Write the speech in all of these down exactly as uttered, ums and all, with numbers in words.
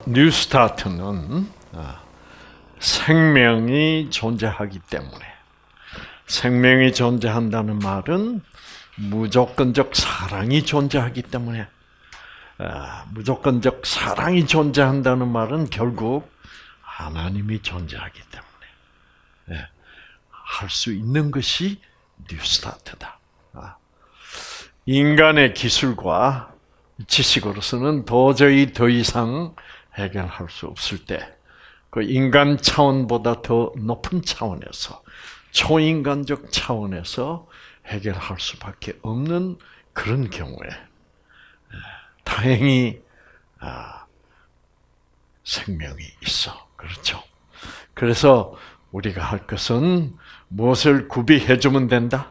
뉴스타트는 생명이 존재하기 때문에, 생명이 존재한다는 말은 무조건적 사랑이 존재하기 때문에, 무조건적 사랑이 존재한다는 말은 결국 하나님이 존재하기 때문에 할 수 있는 것이 뉴스타트다. 인간의 기술과 지식으로서는 도저히 더 이상 해결할 수 없을 때, 그 인간 차원보다 더 높은 차원에서, 초인간적 차원에서 해결할 수밖에 없는 그런 경우에 다행히 생명이 있어. 그렇죠? 그래서 우리가 할 것은 무엇을 구비해 주면 된다?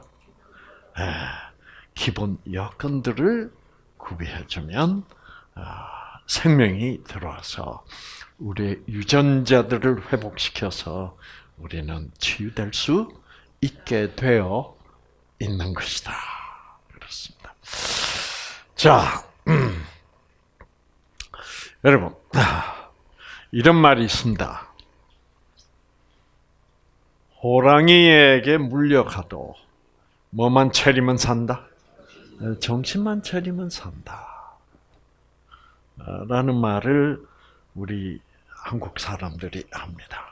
기본 여건들을 구비해 주면 생명이 들어와서 우리의 유전자들을 회복시켜서 우리는 치유될 수 있게 되어 있는 것이다. 그렇습니다. 자, 음. 여러분, 이런 말이 있습니다. 호랑이에게 물려가도 뭐만 차리면 산다? 정신만 차리면 산다. 라는 말을 우리 한국 사람들이 합니다.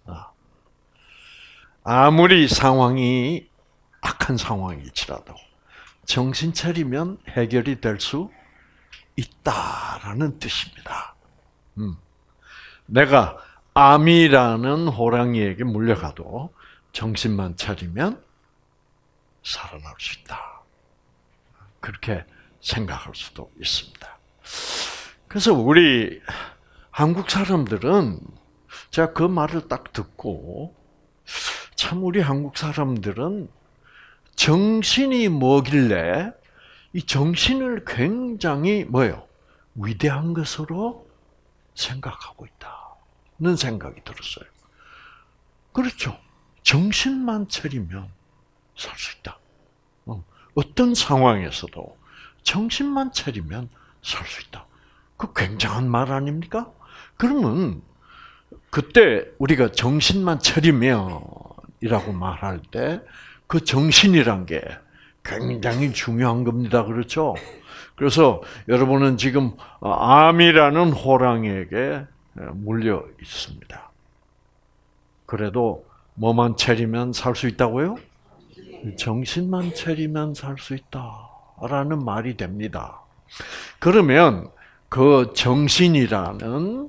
아무리 상황이 악한 상황일지라도 정신 차리면 해결이 될 수 있다라는 뜻입니다. 음. 내가 암이라는 호랑이에게 물려가도 정신만 차리면 살아날 수 있다. 그렇게 생각할 수도 있습니다. 그래서 우리 한국 사람들은 제가 그 말을 딱 듣고 참 우리 한국 사람들은 정신이 뭐길래 이 정신을 굉장히 뭐예요? 위대한 것으로 생각하고 있다는 생각이 들었어요. 그렇죠. 정신만 차리면 살 수 있다. 어떤 상황에서도 정신만 차리면 살 수 있다. 그 굉장한 말 아닙니까? 그러면 그때 우리가 정신만 차리면이라고 말할 때 그 정신이란 게 굉장히 중요한 겁니다. 그렇죠? 그래서 여러분은 지금 암이라는 호랑이에게 물려 있습니다. 그래도 뭐만 차리면 살 수 있다고요? 정신만 차리면 살 수 있다라는 말이 됩니다. 그러면 그 정신이라는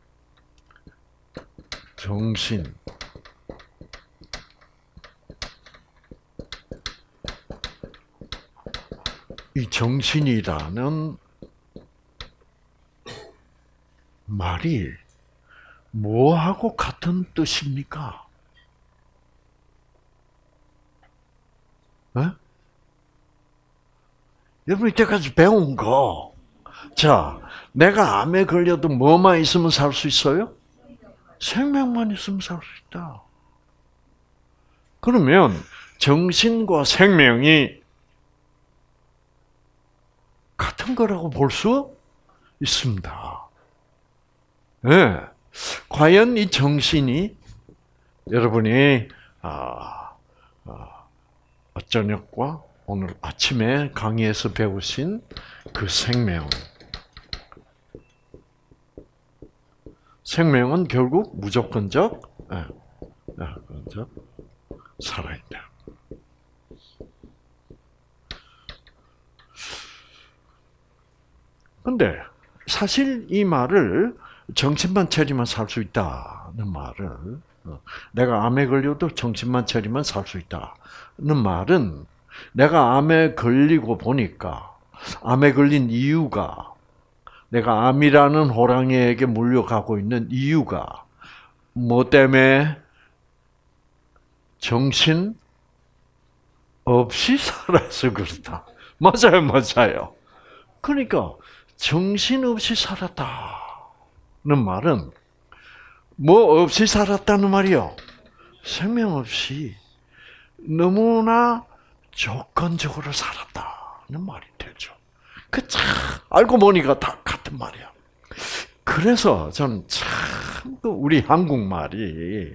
정신 이 정신이라는 말이 뭐하고 같은 뜻입니까? 네? 여러분 이때까지 배운 거, 자, 내가 암에 걸려도 뭐만 있으면 살 수 있어요? 생명만 있으면 살 수 있다. 그러면 정신과 생명이 같은 거라고 볼 수 있습니다. 네. 과연 이 정신이 여러분이 아, 아, 저녁과 오늘 아침에 강의에서 배우신 그 생명, 생명은 결국 무조건적, 네, 무조건적 살아있다. 근데 사실 이 말을 정신만 차리면 살 수 있다는 말을, 내가 암에 걸려도 정신만 차리면 살 수 있다는 말은 내가 암에 걸리고 보니까 암에 걸린 이유가, 내가 암이라는 호랑이에게 물려가고 있는 이유가 뭐 때문에? 정신 없이 살아서 그렇다. 맞아요, 맞아요. 그러니까 정신없이 살았다는 말은 뭐 없이 살았다는 말이요? 생명 없이 너무나 조건적으로 살았다는 말이 되죠. 그 참 알고 보니까 다 같은 말이야. 그래서 저는 참 우리 한국말이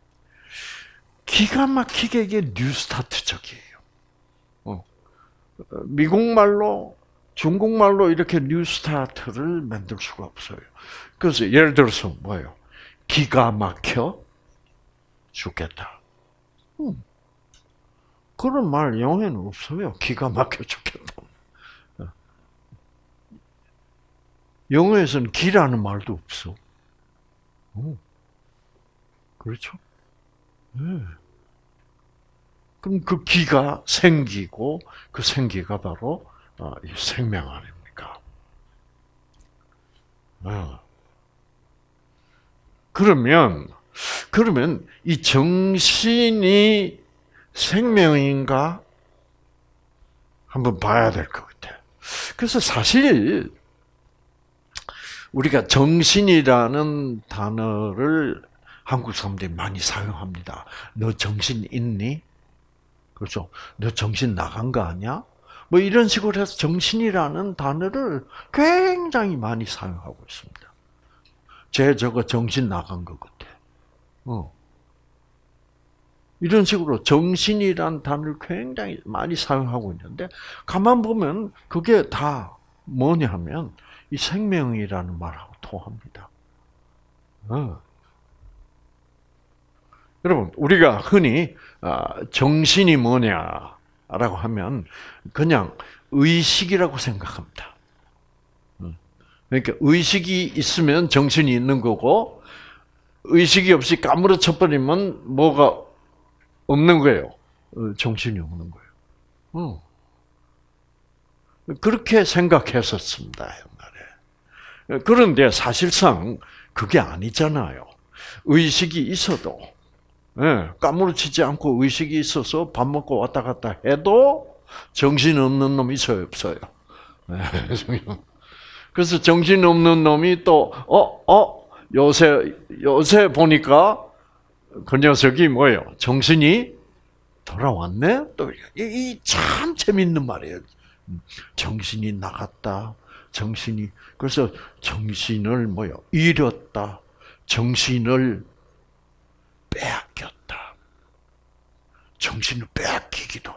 기가 막히게 이게 뉴스타트적이에요. 어. 미국말로, 중국말로 이렇게 뉴스타트를 만들 수가 없어요. 그래서 예를 들어서 뭐예요? 기가 막혀 죽겠다. 음. 그런 말 영어에는 없어요. 기가 막혀 죽겠다. 영어에서는 기라는 말도 없어. 오. 그렇죠? 네. 그럼 그 기가 생기고 그 생기가 바로 생명 아닙니까? 그러면 그러면 이 정신이 생명인가 한번 봐야 될 것 같아. 그래서 사실 우리가 정신이라는 단어를 한국 사람들이 많이 사용합니다. 너 정신 있니? 그렇죠. 너 정신 나간 거 아니야? 뭐 이런 식으로 해서 정신이라는 단어를 굉장히 많이 사용하고 있습니다. 쟤 저거 정신 나간 것 같아. 어. 이런 식으로 정신이라는 단어를 굉장히 많이 사용하고 있는데 가만 보면 그게 다 뭐냐 하면 이 생명이라는 말하고 통합니다. 어. 여러분, 우리가 흔히 정신이 뭐냐라고 하면 그냥 의식이라고 생각합니다. 그러니까 의식이 있으면 정신이 있는 거고 의식이 없이 까무러쳐 버리면 뭐가 없는 거예요. 정신이 없는 거예요. 그렇게 생각했었습니다, 옛날에. 그런데 사실상 그게 아니잖아요. 의식이 있어도 네, 까무러치지 않고 의식이 있어서 밥 먹고 왔다 갔다 해도 정신 없는 놈이 있어요, 없어요? 네, 그래서 정신 없는 놈이 또, 어, 어, 요새, 요새 보니까 그 녀석이 뭐예요? 정신이 돌아왔네? 또, 이 참 재밌는 말이에요. 정신이 나갔다. 정신이, 그래서 정신을 뭐요? 잃었다. 정신을 빼앗겼다. 정신을 빼앗기기도 해.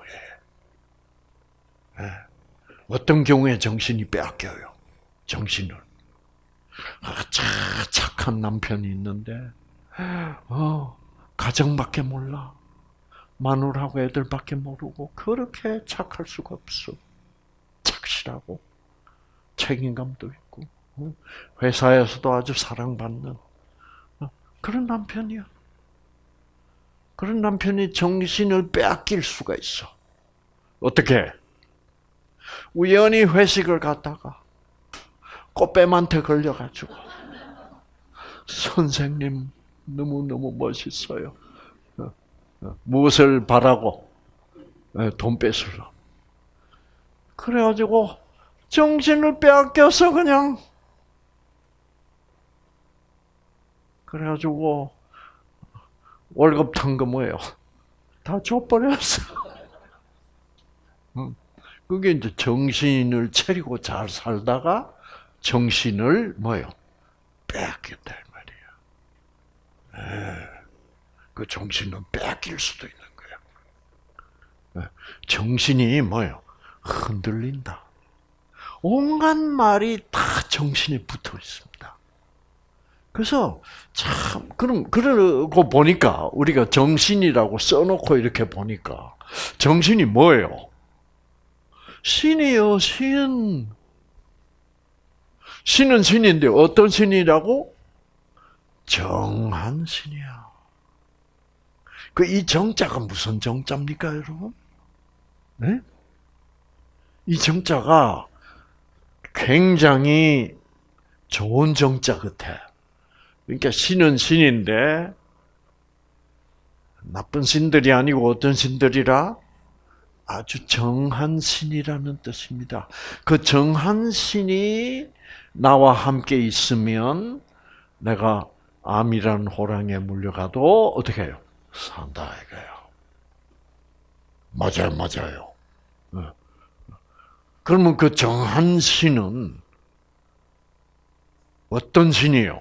네. 어떤 경우에 정신이 빼앗겨요? 정신을. 아, 착한 남편이 있는데, 어, 가정밖에 몰라. 마누라하고 애들밖에 모르고, 그렇게 착할 수가 없어. 착실하고, 책임감도 있고, 회사에서도 아주 사랑받는 그런 남편이야. 그런 남편이 정신을 빼앗길 수가 있어. 어떻게? 우연히 회식을 갔다가 꽃뱀한테 걸려가지고 선생님 너무너무 멋있어요. 무엇을 바라고? 돈 뺏으려. 그래가지고 정신을 빼앗겨서 그냥 그래가지고 월급 탄 거 뭐예요? 다 줘버렸어. 그게 이제 정신을 차리고 잘 살다가 정신을 뭐요? 빼앗겼다 이 말이에요. 네. 그 정신은 빼앗길 수도 있는 거예요. 네. 정신이 뭐요? 흔들린다. 온갖 말이 다 정신에 붙어 있습니다. 그래서 참 그럼 그러고 보니까 우리가 정신이라고 써놓고 이렇게 보니까 정신이 뭐예요? 신이요, 신. 신은 신인데 어떤 신이라고? 정한 신이야. 그 이 정자가 무슨 정자입니까, 여러분? 네? 이 정자가 굉장히 좋은 정자 같아. 그러니까 신은 신인데 나쁜 신들이 아니고 어떤 신들이라? 아주 정한 신이라는 뜻입니다. 그 정한 신이 나와 함께 있으면 내가 암이라는 호랑이에 물려가도 어떻게 해요? 산다 이거예요. 맞아요, 맞아요. 그러면 그 정한 신은 어떤 신이요?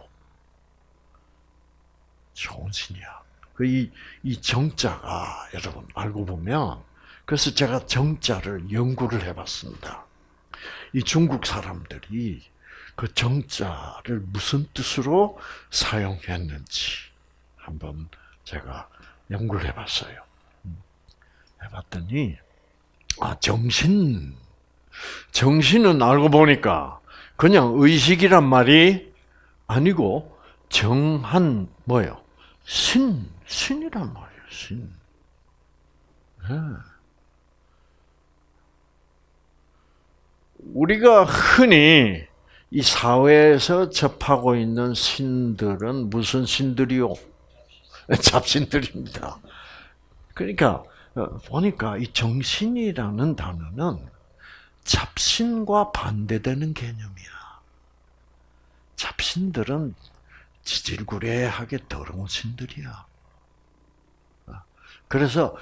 좋은 신이야. 그 이, 이 정자가 여러분 알고 보면, 그래서 제가 정자를 연구를 해봤습니다. 이 중국 사람들이 그 정자를 무슨 뜻으로 사용했는지 한번 제가 연구를 해봤어요. 해봤더니 아 정신, 정신은 알고 보니까 그냥 의식이란 말이 아니고 정한 뭐요? 신, 신이란 말이에요. 신. 네. 우리가 흔히 이 사회에서 접하고 있는 신들은 무슨 신들이요? 잡신들입니다. 그러니까 보니까 이 정신이라는 단어는 잡신과 반대되는 개념이야. 잡신들은 지질구레하게 더러운 신들이야. 그래서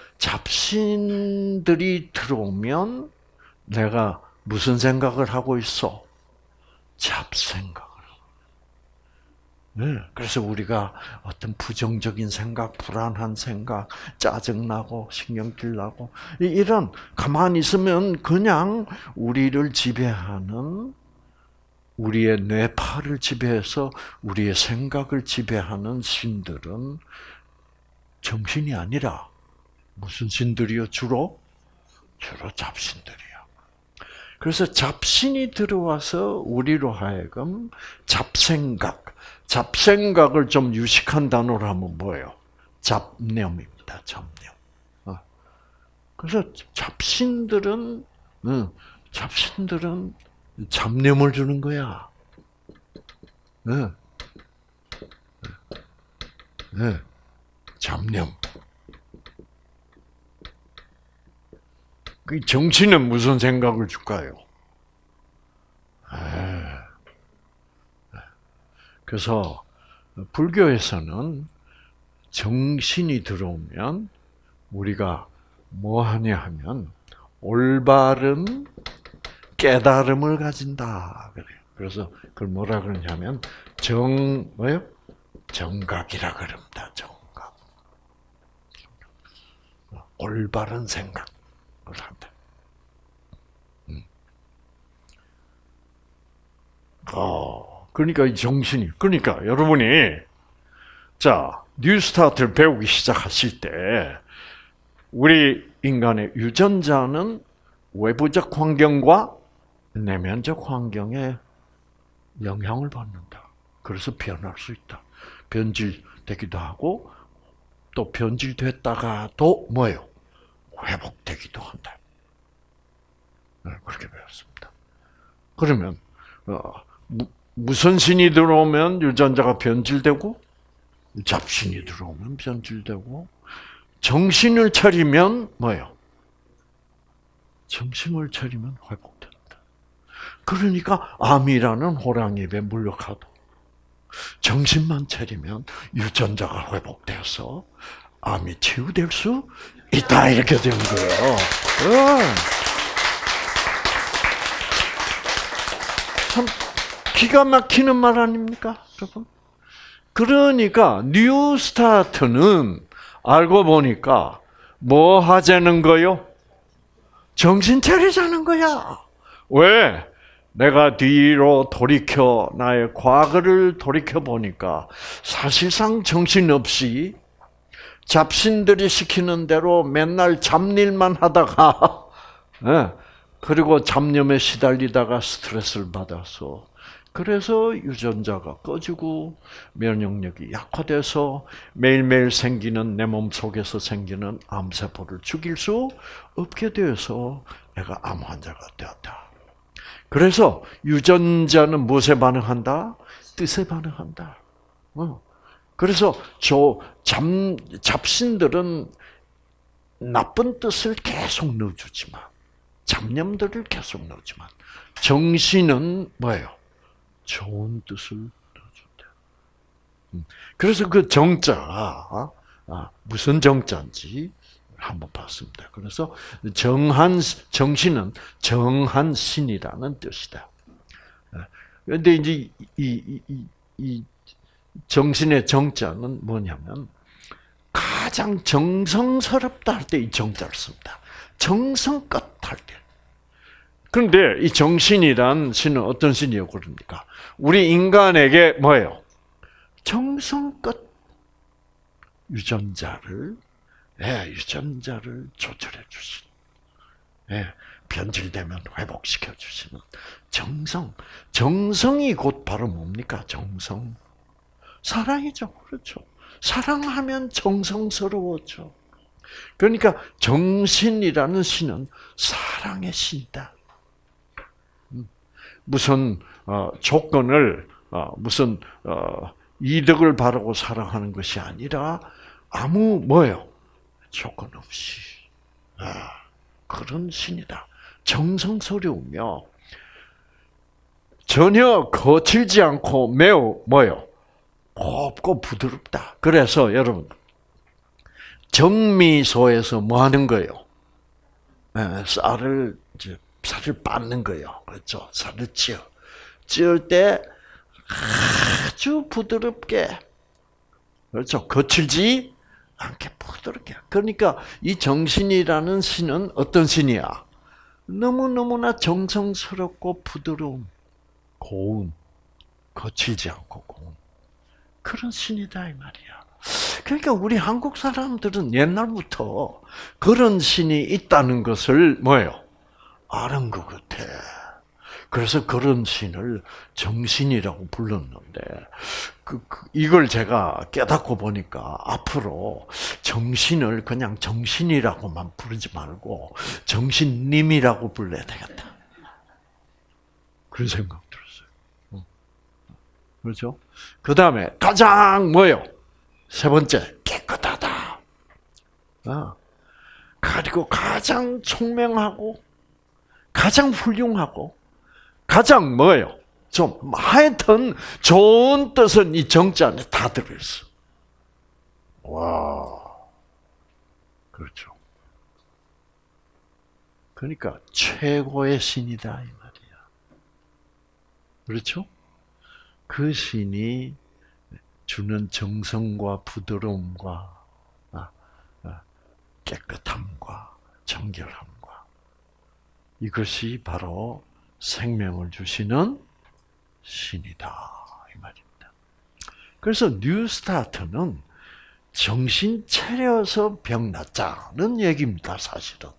잡신들이 들어오면 내가 무슨 생각을 하고 있어? 잡생각을 하고. 네, 그래서 우리가 어떤 부정적인 생각, 불안한 생각, 짜증나고 신경질 나고 이런 가만히 있으면 그냥 우리를 지배하는 우리의 뇌파를 지배해서 우리의 생각을 지배하는 신들은 정신이 아니라 무슨 신들이요? 주로? 주로 잡신들이요. 그래서 잡신이 들어와서 우리로 하여금 잡생각, 잡생각을 좀 유식한 단어로 하면 뭐예요? 잡념입니다. 잡념. 그래서 잡신들은, 잡신들은 잡념을 주는 거야. 네. 네. 잡념. 그 정신은 무슨 생각을 줄까요? 그래서 불교에서는 정신이 들어오면 우리가 뭐 하냐 하면 올바른 깨달음을 가진다 그래요. 그래서 그걸 뭐라 그러냐면 정 뭐요? 정각이라 그럽니다. 정각. 올바른 생각. 한다. 음. 어, 그러니까 이 정신이, 그러니까 여러분이 자 뉴스타트를 배우기 시작하실 때 우리 인간의 유전자는 외부적 환경과 내면적 환경에 영향을 받는다. 그래서 변할 수 있다. 변질되기도 하고 또 변질됐다가도 뭐예요? 회복되기도 한다. 네, 그렇게 배웠습니다. 그러면 어, 무, 무슨 신이 들어오면 유전자가 변질되고 잡신이 들어오면 변질되고 정신을 차리면 뭐예요? 정신을 차리면 회복된다. 그러니까 암이라는 호랑이에 물려가도 정신만 차리면 유전자가 회복돼서 암이 치유될 수 있다. 이렇게 된 거예요. 참 기가 막히는 말 아닙니까, 여러분? 그러니까 뉴스타트는 알고 보니까 뭐 하자는 거요? 정신 차리자는 거야. 왜? 내가 뒤로 돌이켜 나의 과거를 돌이켜 보니까 사실상 정신없이 잡신들이 시키는 대로 맨날 잡일만 하다가 그리고 잡념에 시달리다가 스트레스를 받아서 그래서 유전자가 꺼지고 면역력이 약화돼서 매일매일 생기는 내 몸속에서 생기는 암세포를 죽일 수 없게 되어서 내가 암 환자가 되었다. 그래서 유전자는 무엇에 반응한다? 뜻에 반응한다. 그래서 저 잡, 잡신들은 나쁜 뜻을 계속 넣어주지만 잡념들을 계속 넣지만 정신은 뭐예요? 좋은 뜻을 넣어준다. 그래서 그 정자가 무슨 정자인지 한번 봤습니다. 그래서 정한 정신은 정한 신이라는 뜻이다. 그런데 이제 이, 이, 이, 이 정신의 정자는 뭐냐면 가장 정성스럽다 할 때 이 정자를 씁니다. 정성껏 할 때. 그런데 이 정신이란 신은 어떤 신이요? 그럽니까? 우리 인간에게 뭐예요? 정성껏 유전자를, 예, 유전자를 조절해 주신, 예, 변질되면 회복시켜 주시는 정성. 정성이 곧 바로 뭡니까? 정성. 사랑이죠. 그렇죠. 사랑하면 정성스러워져. 그러니까 정신이라는 신은 사랑의 신이다. 무슨 어, 조건을 어, 무슨 어, 이득을 바라고 사랑하는 것이 아니라 아무 뭐요 조건 없이 아, 그런 신이다. 정성스러우며 전혀 거칠지 않고 매우 뭐요 곱고 부드럽다. 그래서 여러분 정미소에서 뭐 하는 거예요? 네, 쌀을 이제 쌀을 빻는 거예요. 그렇죠? 쌀을 찌어. 찌을 때 아주 부드럽게, 그렇죠? 거칠지 않게 부드럽게. 그러니까 이 정신이라는 신은 어떤 신이야? 너무너무나 정성스럽고 부드러운, 고운, 거칠지 않고 고운 그런 신이다 이 말이야. 그러니까 우리 한국 사람들은 옛날부터 그런 신이 있다는 것을 뭐예요? 아는 것 같아. 그래서 그런 신을 정신이라고 불렀는데 그, 그 이걸 제가 깨닫고 보니까 앞으로 정신을 그냥 정신이라고만 부르지 말고 정신님이라고 불러야 되겠다. 그런 생각 들었어요. 그렇죠? 그 다음에 가장 뭐예요? 세 번째 깨끗하다. 아, 그리고 가장 총명하고 가장 훌륭하고 가장 뭐예요? 좀 하여튼 좋은 뜻은 이 정자 안에 다 들어있어. 와, 그렇죠. 그러니까 최고의 신이다 이 말이야. 그렇죠? 그 신이 주는 정성과 부드러움과 깨끗함과 정결함과 이것이 바로 생명을 주시는 신이다 이 말입니다. 그래서 뉴스타트는 정신 차려서 병 낫자는 얘기입니다. 사실은.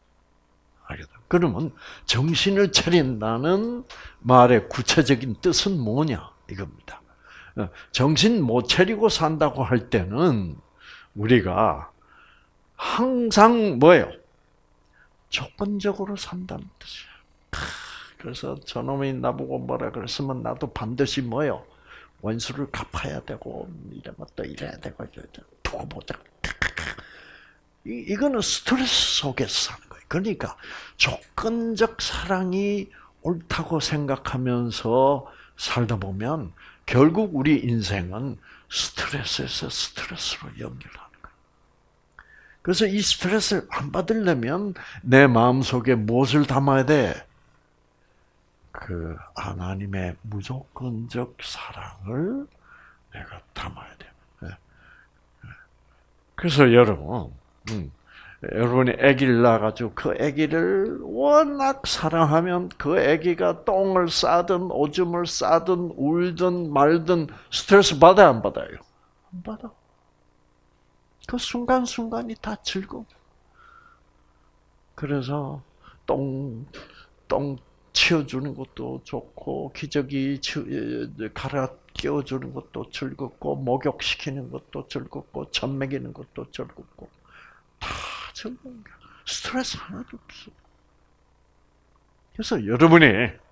그러면 정신을 차린다는 말의 구체적인 뜻은 뭐냐 이겁니다. 정신 못 차리고 산다고 할 때는 우리가 항상 뭐예요? 조건적으로 산다는 뜻이에요. 그래서 저놈이 나보고 뭐라 그랬으면 나도 반드시 뭐예요? 원수를 갚아야 되고 이러면 또 이래야 되고 두고 보자. 이, 이거는 스트레스 속에서 사는 거예요. 그러니까 조건적 사랑이 옳다고 생각하면서 살다 보면 결국 우리 인생은 스트레스에서 스트레스로 연결하는 거예요. 그래서 이 스트레스를 안 받으려면 내 마음속에 무엇을 담아야 돼? 그 하나님의 무조건적 사랑을 내가 담아야 돼. 그래서 여러분, 음, 여러분이 아기를 낳아가지고 그 아기를 워낙 사랑하면 그 아기가 똥을 싸든 오줌을 싸든 울든 말든 스트레스 받아요, 안 받아요? 안 받아. 그 순간순간이 다 즐거워. 그래서 똥, 똥 치워주는 것도 좋고 기저귀 갈아 끼워주는 것도 즐겁고 목욕시키는 것도 즐겁고 젖 먹이는 것도 즐겁고 다 즐거운 거야. 스트레스 하나도 없어. 그래서 여러분이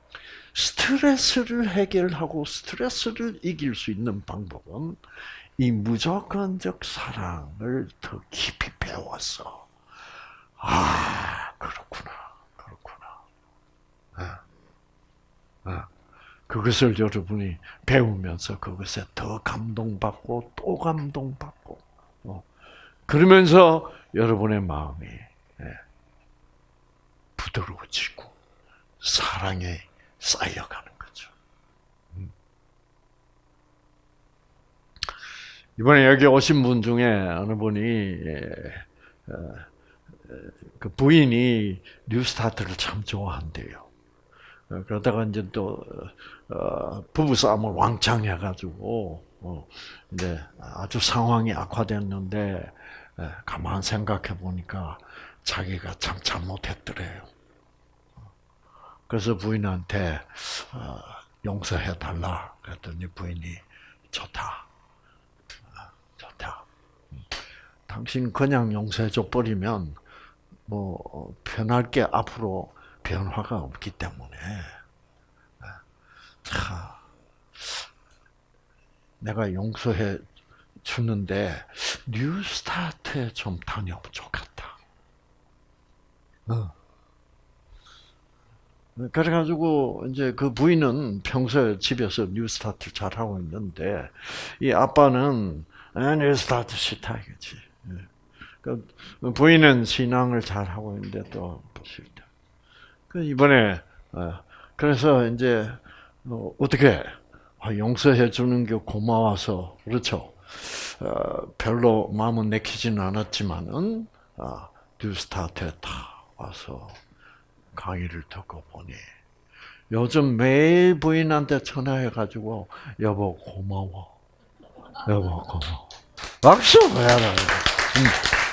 스트레스를 해결하고 스트레스를 이길 수 있는 방법은 이 무조건적 사랑을 더 깊이 배워서 아 그렇구나 그렇구나 아, 아. 그것을 여러분이 배우면서 그것에 더 감동받고 또 감동받고 어. 그러면서 여러분의 마음이 부드러워지고 사랑에 쌓여가는 거죠. 이번에 여기 오신 분 중에 어느 분이 예, 어, 그 부인이 뉴스타트를 참 좋아한대요. 어, 그러다가 이제 또 어, 부부 싸움을 왕창 해가지고 어, 이제 아주 상황이 악화됐는데 예, 가만 생각해 보니까 자기가 참 잘못했더래요. 그래서 부인한테 어, 용서해 달라 그랬더니 부인이 좋다, 좋다. 당신 그냥 용서해줘 버리면 뭐 편할 게 앞으로 변화가 없기 때문에 차 내가 용서해 주는데 뉴스타트에 좀 다녀보면 좋겠다. 어. 그래가지고 이제 그 부인은 평소에 집에서 뉴스타트 잘 하고 있는데 이 아빠는 아, 뉴스타트 싫다 이거지. 그 부인은 신앙을 잘 하고 있는데 또 싫다. 그 이번에 그래서 이제 어떻게 용서해 주는 게 고마워서 그렇죠. 별로 마음은 내키지는 않았지만은 뉴스타트에 다 와서 강의를 듣고 보니 요즘 매일 부인한테 전화해가지고 여보 고마워, 여보 고마워. 박수 해라. 음.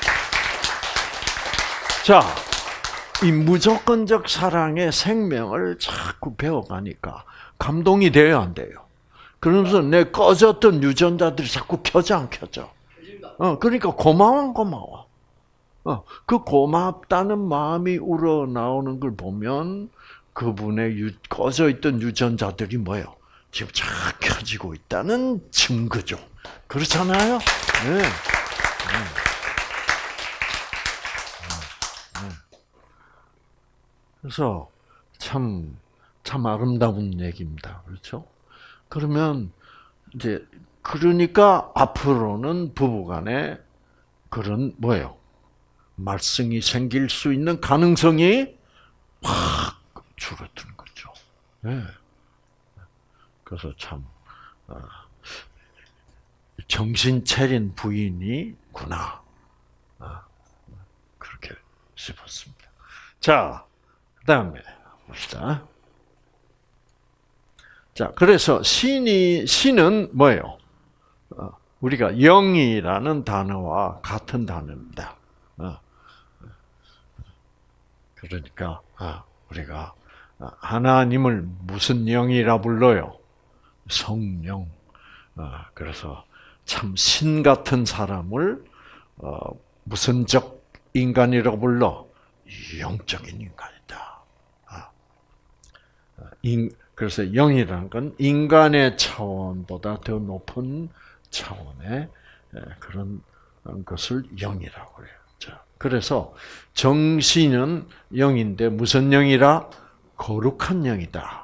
자, 이 무조건적 사랑의 생명을 자꾸 배워가니까 감동이 돼야 안 돼요. 그러면서 내 꺼졌던 유전자들이 자꾸 켜져 안 켜져. 어, 그러니까 고마워 고마워. 어, 그 고맙다는 마음이 우러나오는 걸 보면 그분의 유, 꺼져 있던 유전자들이 뭐예요? 지금 쫙 켜지고 있다는 증거죠. 그렇잖아요? 네. 네. 네. 그래서 참, 참 아름다운 얘기입니다. 그렇죠? 그러면 이제 그러니까 앞으로는 부부간에 그런 뭐예요? 말썽이 생길 수 있는 가능성이 확 줄어드는 거죠. 네. 그래서 참 정신 차린 부인이구나. 그렇게 싶었습니다. 자, 그 다음에 봅시다. 자, 그래서 신이, 신은 뭐예요? 우리가 영이라는 단어와 같은 단어입니다. 그러니까 우리가 하나님을 무슨 영이라 불러요? 성령. 그래서 참 신 같은 사람을 무슨 적 인간이라고 불러? 영적인 인간이다. 그래서 영이라는 건 인간의 차원보다 더 높은 차원의 그런 것을 영이라고 해요. 자, 그래서 정신은 영인데 무슨 영이라? 거룩한 영이다.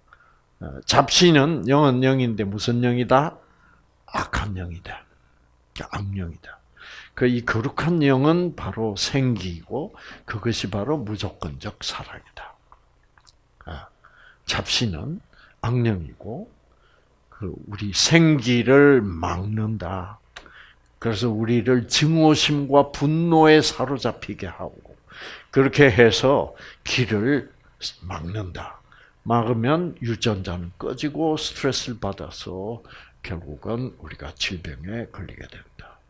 잡신은 영은 영인데 무슨 영이다? 악한 영이다. 악령이다. 그 이 거룩한 영은 바로 생기고 그것이 바로 무조건적 사랑이다. 잡신은 악령이고 그 우리 생기를 막는다. 그래서 우리를 증오심과 분노에 사로잡히게 하고 그렇게 해서 길을 막는다. 막으면 유전자는 꺼지고 스트레스를 받아서 결국은 우리가 질병에 걸리게 된다.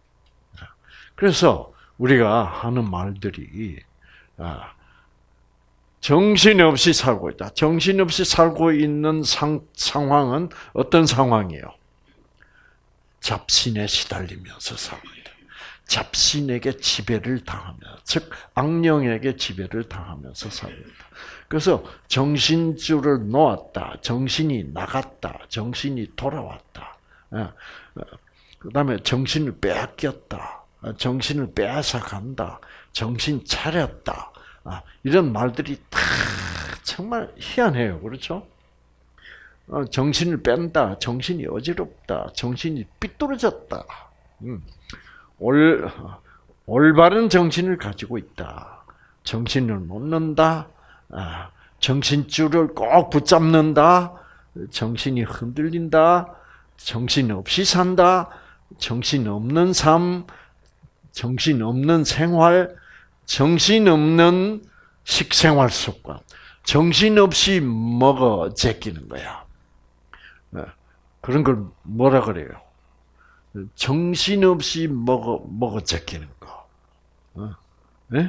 그래서 우리가 하는 말들이 정신없이 살고 있다. 정신없이 살고 있는 상, 상황은 어떤 상황이에요? 잡신에 시달리면서 살고 있다. 잡신에게 지배를 당하면서, 즉 악령에게 지배를 당하면서 살고 있다. 그래서 정신줄을 놓았다. 정신이 나갔다. 정신이 돌아왔다. 그 다음에 정신을 빼앗겼다. 정신을 빼앗아간다. 정신 차렸다. 이런 말들이 다 정말 희한해요. 그렇죠? 정신을 뺀다. 정신이 어지럽다. 정신이 삐뚤어졌다. 올, 올바른 정신을 가지고 있다. 정신을 놓는다. 정신줄을 꼭 붙잡는다. 정신이 흔들린다. 정신 없이 산다. 정신없는 삶, 정신없는 생활, 정신없는 식생활 습관. 정신없이 먹어 제끼는 거야. 그런 걸 뭐라 그래요? 정신없이 먹어, 먹어 제끼는 거. 네?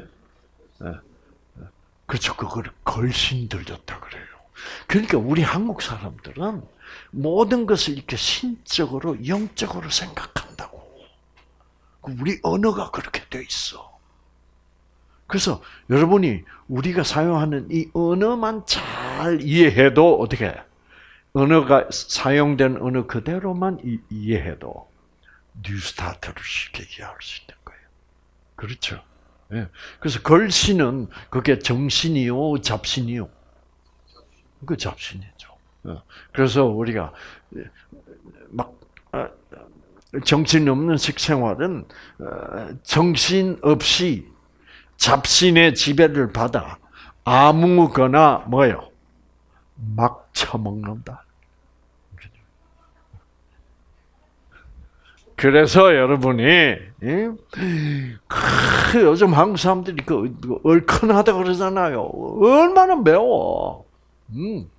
그렇죠. 그걸 걸신 들렸다 그래요. 그러니까 우리 한국 사람들은 모든 것을 이렇게 신적으로, 영적으로 생각한다고. 우리 언어가 그렇게 돼 있어. 그래서 여러분이 우리가 사용하는 이 언어만 잘 이해해도 어떻게 언어가 사용된 언어 그대로만 이, 이해해도 뉴스타트를 쉽게 이해할 수 있는 거예요. 그렇죠. 예. 그래서 걸신은 그게 정신이요, 잡신이요. 그 잡신이죠. 그래서 우리가 막 정신 없는 식생활은 정신 없이 잡신의 지배를 받아 아무거나 뭐요? 막 처먹는다. 그래서 여러분이 요즘 한국 사람들이 그 얼큰하다 그러잖아요. 얼마나 매워. 음.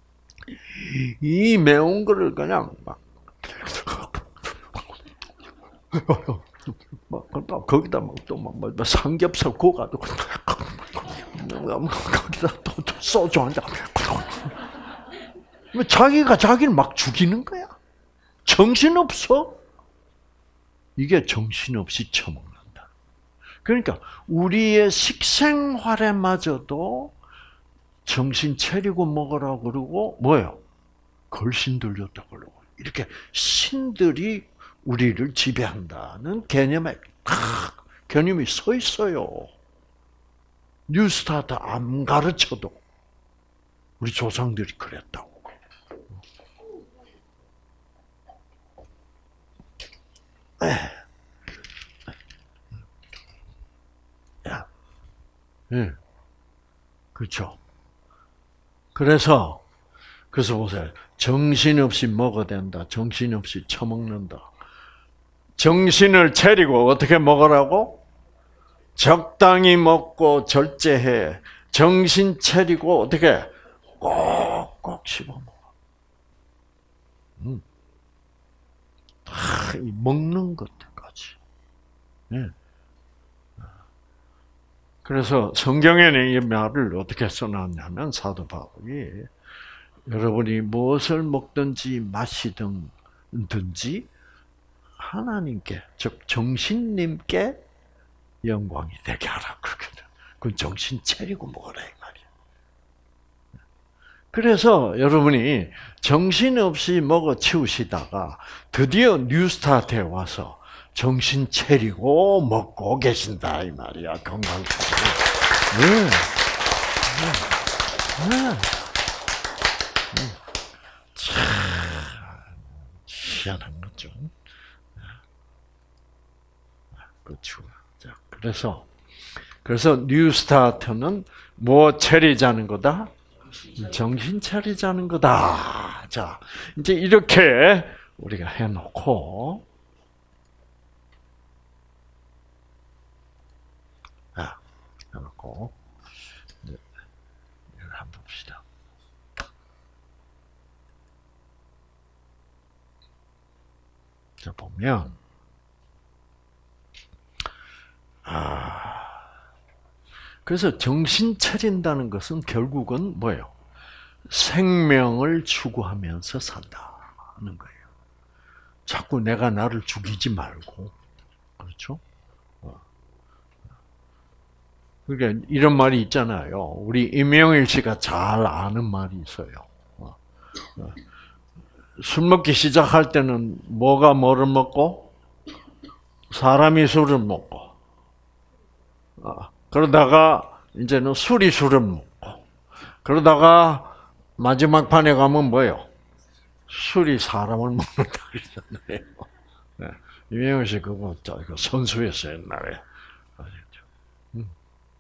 이 매운 거를 그냥 막 막 거기다 막 또 막 삼겹살 구워가지고 거기다 또 소주 한 잔. 자기가 자기를 막 죽이는 거야. 정신 없어? 이게 정신 없이 처먹는다. 그러니까 우리의 식생활에마저도 정신 차리고 먹으라 그러고 뭐예요? 걸신 들렸다 그러고 이렇게 신들이 우리를 지배한다는 개념에 딱 개념이 서 있어요. 뉴스타트 안 가르쳐도 우리 조상들이 그랬다고. 야, 예, 그렇죠. 그래서 그래서 보세요. 정신없이 먹어야 된다. 정신없이 처먹는다. 정신을 차리고 어떻게 먹으라고? 적당히 먹고 절제해. 정신 차리고 어떻게? 꼭꼭 씹어 먹어. 음. 다 먹는 것까지. 네. 그래서 성경에는 이 말을 어떻게 써놨냐면 사도 바울이 여러분이 무엇을 먹든지 마시든지 하나님께, 즉 정신님께 영광이 되게 하라 그러거든. 그건 정신 차리고 먹어라 이 말이야. 그래서 여러분이 정신없이 먹어 치우시다가 드디어 뉴스타트에 와서 정신 차리고 먹고 계신다 이 말이야. 건강. 네. 네. 네. 참 희한한 거죠. 그렇죠. 자, 그래서 그래서 뉴스타트는 뭐 차리자는 거다? 정신 차리자는 거다. 자, 이제 이렇게 우리가 해놓고, 아, 해놓고 이제 이걸 한번 봅시다. 자 보면, 아. 그래서 정신 차린다는 것은 결국은 뭐예요? 생명을 추구하면서 산다는 거예요. 자꾸 내가 나를 죽이지 말고, 그렇죠? 그러니까 이런 말이 있잖아요. 우리 임영일 씨가 잘 아는 말이 있어요. 술 먹기 시작할 때는 뭐가 뭐를 먹고? 사람이 술을 먹고. 그러다가 이제는 술이 술을 먹고, 그러다가 마지막 판에 가면 뭐예요? 술이 사람을 먹는다 그러잖아요. 네. 이명희 씨 그거 선수였어요 옛날에. 음.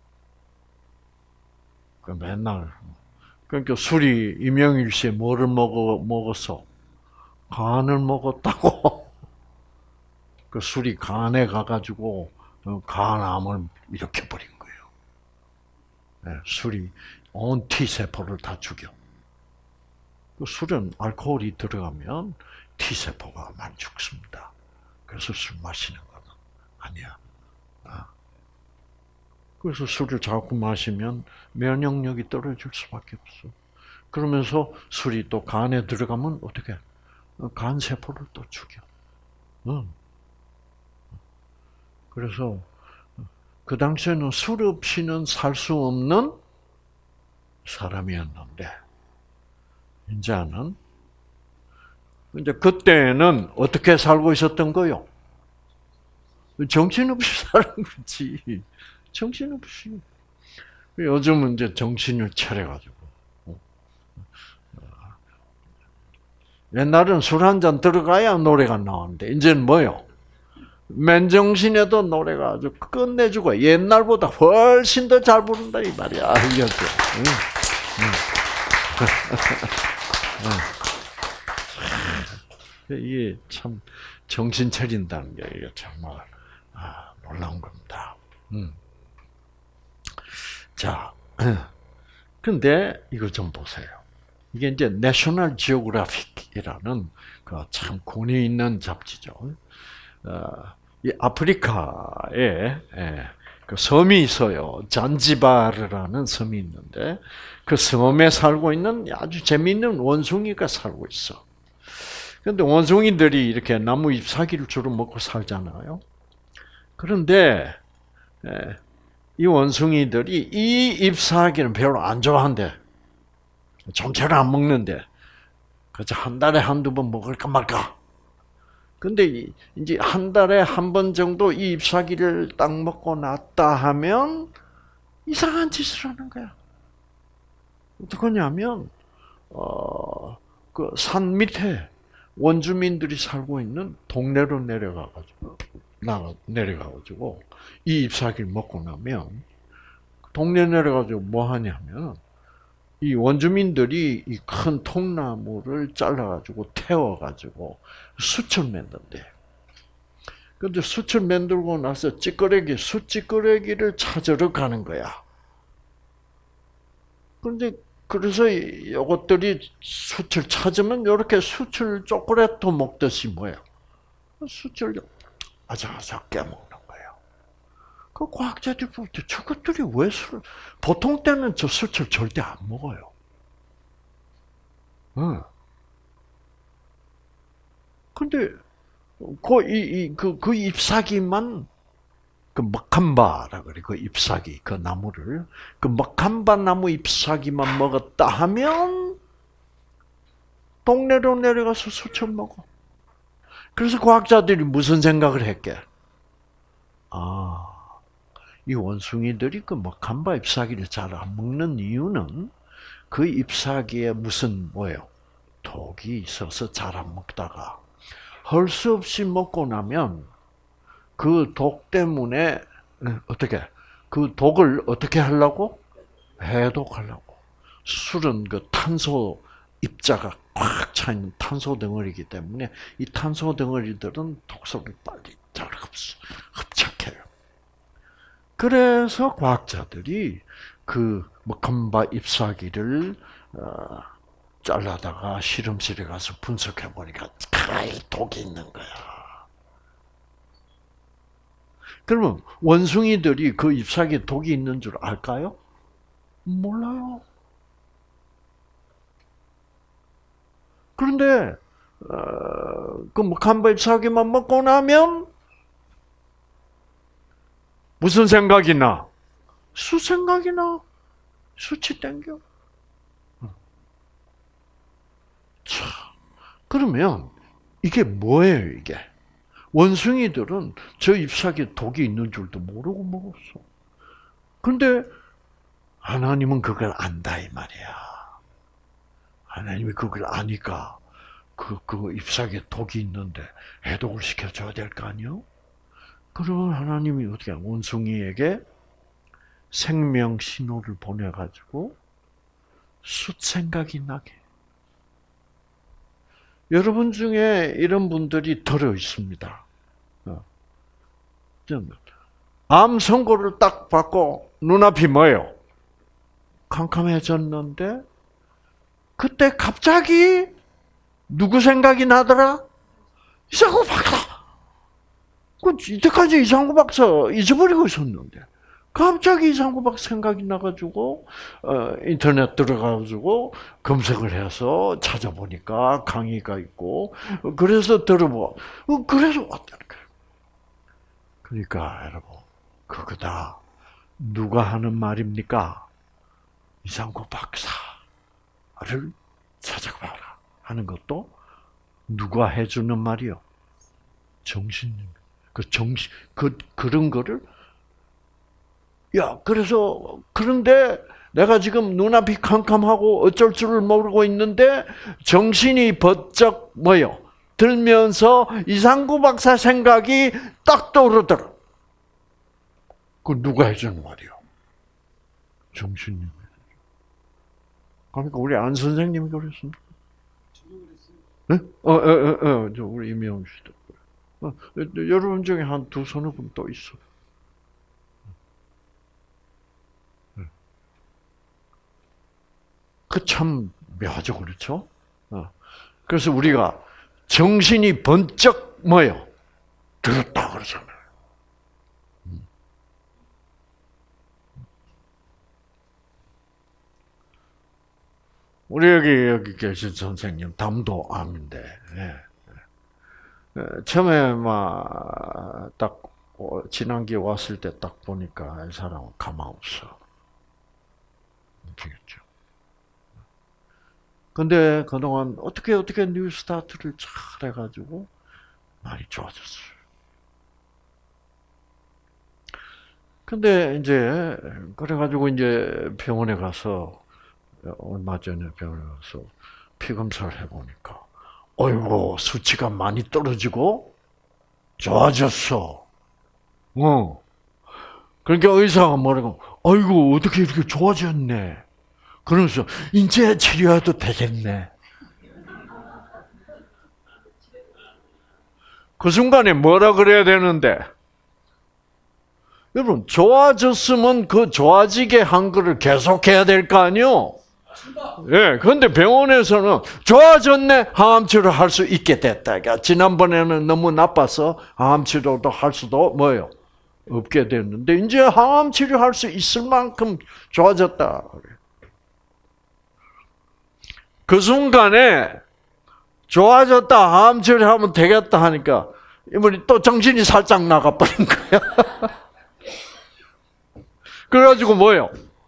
그 맨날 그러니까 술이 이명일 씨의 뭐를 먹어 먹었어? 간을 먹었다고. 그 술이 간에 가가지고 간암을 일으켜버린 거예요. 네, 술이 온 T세포를 다 죽여. 그 술은 알코올이 들어가면 T세포가 많이 죽습니다. 그래서 술 마시는 건 아니야. 그래서 술을 자꾸 마시면 면역력이 떨어질 수밖에 없어. 그러면서 술이 또 간에 들어가면 어떻게? 간 세포를 또 죽여. 응. 그래서 그 당시에는 술 없이는 살 수 없는 사람이었는데, 이제는 이제 그때는 어떻게 살고 있었던 거요? 정신없이 사는 거지. 정신없이. 요즘은 이제 정신을 차려가지고. 옛날은 술 한 잔 들어가야 노래가 나오는데, 이제는 뭐요? 맨정신에도 노래가 아주 끝내주고, 옛날보다 훨씬 더 잘 부른다, 이 말이야. 알겠죠? 응. 응. 이게 참, 정신 차린다는 게, 이게 정말, 아, 놀라운 겁니다. 음. 자, 근데 이거 좀 보세요. 이게 이제 내셔널 지오그래픽이라는 그 참 권위 있는 잡지죠. 어, 이 아프리카에 예, 그 섬이 있어요. 잔지바르라는 섬이 있는데 그 섬에 살고 있는 아주 재미있는 원숭이가 살고 있어. 그런데 원숭이들이 이렇게 나무 잎사귀를 주로 먹고 살잖아요. 그런데 예, 이 원숭이들이 이 잎사귀는 별로 안 좋아한대. 전체를 안 먹는데, 그래서 한 달에 한두 번 먹을까 말까. 근데 이제 한 달에 한 번 정도 이 잎사귀를 딱 먹고 났다 하면 이상한 짓을 하는 거야. 어떡하냐면, 어, 그 산 밑에 원주민들이 살고 있는 동네로 내려가가지고, 나, 내려가가지고, 이 잎사귀를 먹고 나면, 동네 내려가지고 뭐 하냐면, 이 원주민들이 이 큰 통나무를 잘라가지고 태워가지고 숯을 만든대. 근데 숯을 만들고 나서 찌꺼레기, 숯찌꺼레기를 찾으러 가는 거야. 그런데 그래서 이것들이 숯을 찾으면 이렇게 숯을 초콜릿도 먹듯이 뭐야? 숯을 아삭아삭 깨먹는 거예요. 그 과학자들이 볼 때 저것들이 왜 술, 보통 때는 저 숯을 절대 안 먹어요. 응. 근데, 그, 이, 이, 그, 그 잎사귀만, 그 먹한바라 그래, 그 잎사귀, 그 나무를, 그 먹한바 나무 잎사귀만 먹었다 하면, 동네로 내려가서 숯을 먹어. 그래서 과학자들이 무슨 생각을 했게? 아, 이 원숭이들이 그 먹한바 잎사귀를 잘 안 먹는 이유는 그 잎사귀에 무슨 뭐예요? 독이 있어서 잘 안 먹다가 할 수 없이 먹고 나면 그 독 때문에 어떻게 그 독을 어떻게 하려고? 해독하려고. 술은 그 탄소 입자가 꽉 차 있는 탄소 덩어리이기 때문에 이 탄소 덩어리들은 독소를 빨리 잘 흡착해요. 그래서 과학자들이 그 먹한바 잎사귀를 어, 잘라다가 실험실에 가서 분석해 보니까 아이 독이 있는 거야. 그러면 원숭이들이 그 잎사귀에 독이 있는 줄 알까요? 몰라요. 그런데 어, 그 먹한바 잎사귀만 먹고 나면 무슨 생각이 나? 수 생각이 나. 수치 땡겨. 자, 그러면 이게 뭐예요, 이게? 원숭이들은 저 잎사귀에 독이 있는 줄도 모르고 먹었어. 근데 하나님은 그걸 안다 이 말이야. 하나님이 그걸 아니까 그, 그 잎사귀에 독이 있는데 해독을 시켜줘야 될 거 아니요? 그러면 하나님이 어떻게 원숭이에게 생명 신호를 보내가지고 숫 생각이 나게. 여러분 중에 이런 분들이 들어 있습니다. 암 선고를 딱 받고 눈앞이 뭐예요? 캄캄해졌는데 그때 갑자기 누구 생각이 나더라? 이상구 박사. 그 이때까지 이상구 박사 잊어버리고 있었는데 갑자기 이상구 박사 생각이 나가지고 어, 인터넷 들어가가지고 검색을 해서 찾아보니까 강의가 있고 그래서 들어보. 그래서 왔다는 거예요. 그러니까 여러분 그거다. 누가 하는 말입니까? 이상구 박사를 찾아봐라 하는 것도 누가 해주는 말이요? 정신님. 그 정신, 그, 그런 거를, 야, 그래서, 그런데 내가 지금 눈앞이 캄캄하고 어쩔 줄을 모르고 있는데 정신이 번쩍 뭐요? 들면서 이상구 박사 생각이 딱 떠오르더라. 그 누가 해주는 말이요? 정신님. 그러니까 우리 안 선생님이 그랬습니다. 네? 어, 어, 어, 어, 저 우리 임영 씨도. 어, 여러분 중에 한 두 서너 분 또 있어. 그 참 묘하죠, 그렇죠? 어. 그래서 우리가 정신이 번쩍 뭐요? 들었다 그러잖아요. 우리 여기 여기 계신 선생님 담도암인데 예. 처음에 막 딱 지난기에 왔을 때 딱 보니까 이 사람은 가만 없어. 아시겠죠? 근데 그동안 어떻게 어떻게 뉴스타트를 잘 해가지고 많이 좋아졌어요. 근데 이제 그래가지고 이제 병원에 가서 얼마 전에 병원에 가서 피 검사를 해보니까, 어이구 수치가 많이 떨어지고 좋아졌어. 어. 그러니까 의사가 뭐라고, 어이구 어떻게 이렇게 좋아졌네. 그러면서 이제 치료해도 되겠네. 그 순간에 뭐라 그래야 되는데? 여러분 좋아졌으면 그 좋아지게 한 거를 계속해야 될 거 아니요? 예, 그런데 병원에서는 좋아졌네, 항암 치료를 할 수 있게 됐다. 그러니까 지난번에는 너무 나빠서 항암 치료도 할 수도 뭐요? 없게 됐는데 이제 항암 치료할 수 있을 만큼 좋아졌다. 그 순간에 좋아졌다, 항암 치료하면 되겠다 하니까 이분이 또 정신이 살짝 나가버린 거야. 그래가지고 뭐예요?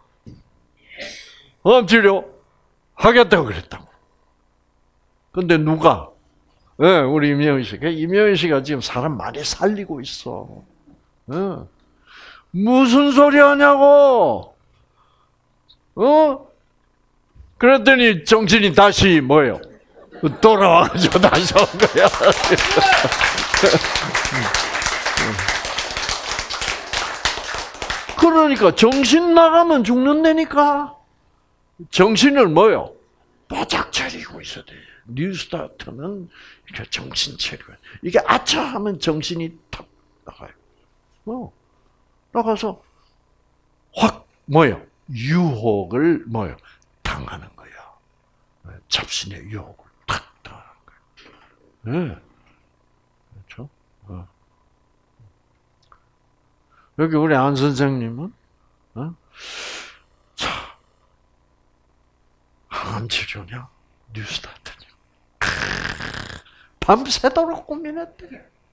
항암 치료 하겠다고 그랬다고. 근데 누가? 예, 네, 우리 임영희 씨. 임영희 씨가 지금 사람 많이 살리고 있어. 예. 네. 무슨 소리 하냐고? 어? 그랬더니 정신이 다시 뭐예요? 돌아와가지고 다시 온 거야. 그러니까 정신 나가면 죽는다니까. 정신을 뭐요? 바짝 차리고 있어야 돼. 뉴스타트는 이렇게 정신 차리고, 이게 아차 하면 정신이 탁 나가요. 어. 나가서 확 뭐요? 유혹을 뭐요? 당하는 거야. 잡신의 유혹을 탁 당하는 거야. 네. 그렇죠? 어. 여기 우리 안 선생님은 어? 자, 항암 치료냐? 뉴스타트냐? 밤새도록 고민했대.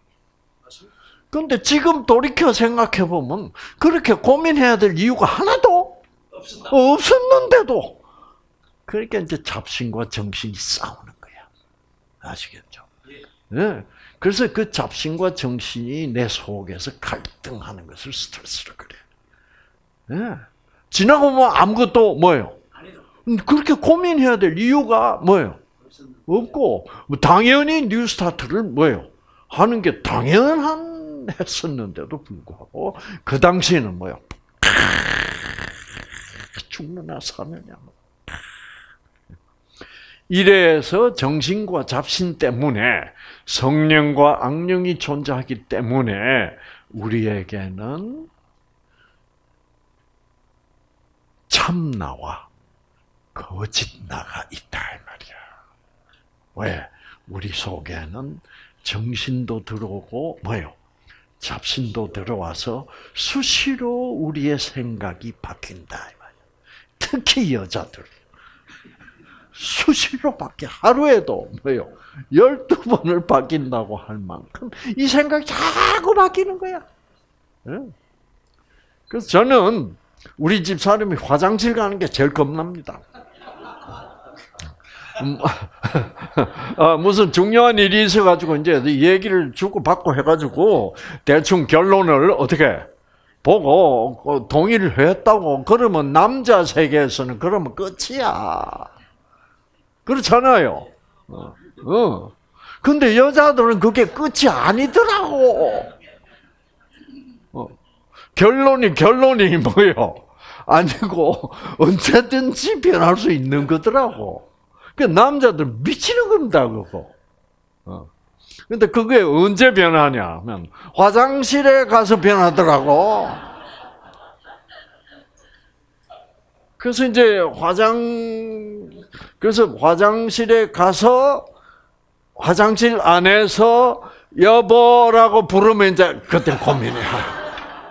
그런데 지금 돌이켜 생각해 보면 그렇게 고민해야 될 이유가 하나도 없었는데도, 그러니까 이제 잡신과 정신이 싸우는 거야. 아시겠죠? 네. 그래서 그 잡신과 정신이 내 속에서 갈등하는 것을 스트레스로 그래. 네. 지나고 뭐 아무것도 뭐예요? 그렇게 고민해야 될 이유가 뭐예요? 없고, 당연히 뉴스타트를 뭐예요? 하는 게 당연한 했었는데도 불구하고 그 당시에는 뭐예요? 죽느냐 사느냐. 이래서 정신과 잡신 때문에 성령과 악령이 존재하기 때문에 우리에게는 참나와 거짓나가 있다 이 말이야. 왜? 우리 속에는 정신도 들어오고 뭐요? 잡신도 들어와서 수시로 우리의 생각이 바뀐다 이 말이야. 특히 여자들 수시로 바뀌어. 하루에도 뭐요? 열두 번을 바뀐다고 할 만큼 이 생각이 자꾸 바뀌는 거야. 그래서 저는 우리 집 사람이 화장실 가는 게 제일 겁납니다. 음, 아, 무슨 중요한 일이 있어가지고 이제 얘기를 주고 받고 해가지고 대충 결론을 어떻게 보고 동의를 했다고 그러면 남자 세계에서는 그러면 끝이야. 그렇잖아요. 어. 어. 근데 여자들은 그게 끝이 아니더라고. 어. 결론이 결론이 뭐예요? 아니고 언제든지 변할 수 있는 거더라고. 그 남자들 미치는 겁니다, 그거. 어. 근데 그게 언제 변하냐면 화장실에 가서 변하더라고. 그래서 이제 화장 그래서 화장실에 가서 화장실 안에서 여보라고 부르면 이제 그때 고민이야.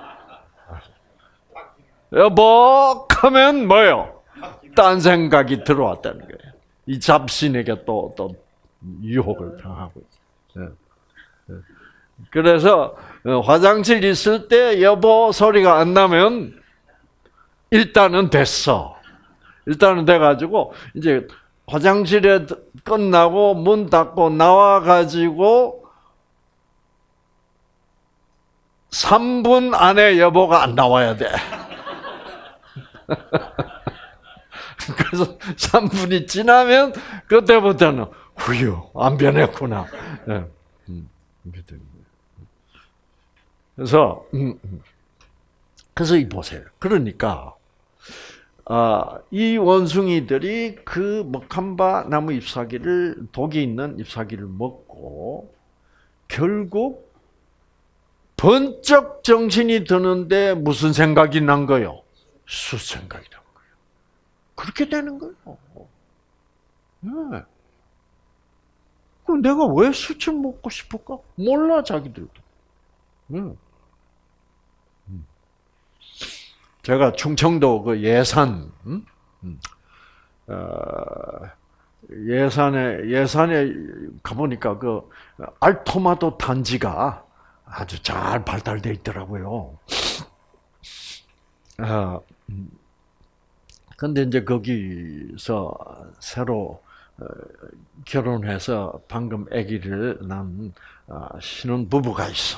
여보 하면 뭐요? 딴 생각이 들어왔다는 거예요. 이 잡신에게 또, 또 유혹을 당하고 있어요. 그래서 화장실 있을 때 여보 소리가 안 나면 일단은 됐어. 일단은 돼가지고 이제 화장실에 끝나고 문 닫고 나와가지고 삼 분 안에 여보가 안 나와야 돼. 그래서 삼 분이 지나면 그때부터는 후유 안 변했구나. 그래서 그래서 이 보세요. 그러니까 이 원숭이들이 그 먹한바 나무 잎사귀를 독이 있는 잎사귀를 먹고 결국 번쩍 정신이 드는데 무슨 생각이 난 거요? 숫생각이 난 거예요. 그렇게 되는 거예요. 네. 그럼 내가 왜 숯을 먹고 싶을까? 몰라 자기들도. 네. 제가 충청도 그 예산, 음? 어, 예산에 예산에 가보니까 그 알토마토 단지가 아주 잘 발달돼 있더라고요. 아, 근데 이제 거기서 새로 결혼해서 방금 아기를 낳은 신혼 부부가 있어.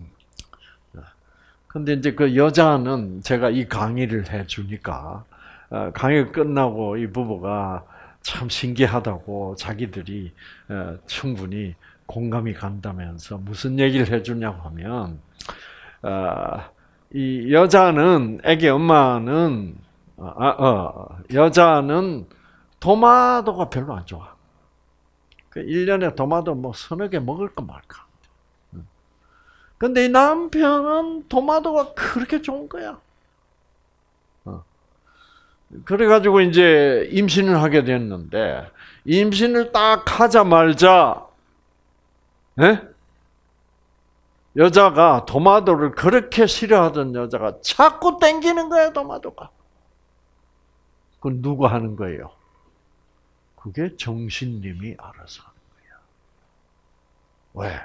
근데 이제 그 여자는 제가 이 강의를 해주니까 강의가 끝나고 이 부부가 참 신기하다고 자기들이 충분히 공감이 간다면서 무슨 얘기를 해주냐고 하면 이 여자는 아기 엄마는 아, 어, 여자는 토마토가 별로 안 좋아. 그 일 년에 토마토 뭐 서너 개 먹을까 말까. 근데 이 남편은 토마토가 그렇게 좋은 거야. 어. 그래가지고 이제 임신을 하게 됐는데, 임신을 딱 하자마자, 예? 여자가 토마토를 그렇게 싫어하던 여자가 자꾸 땡기는 거야, 토마토가. 그건 누가 하는 거예요? 그게 정신님이 알아서 하는 거야. 왜?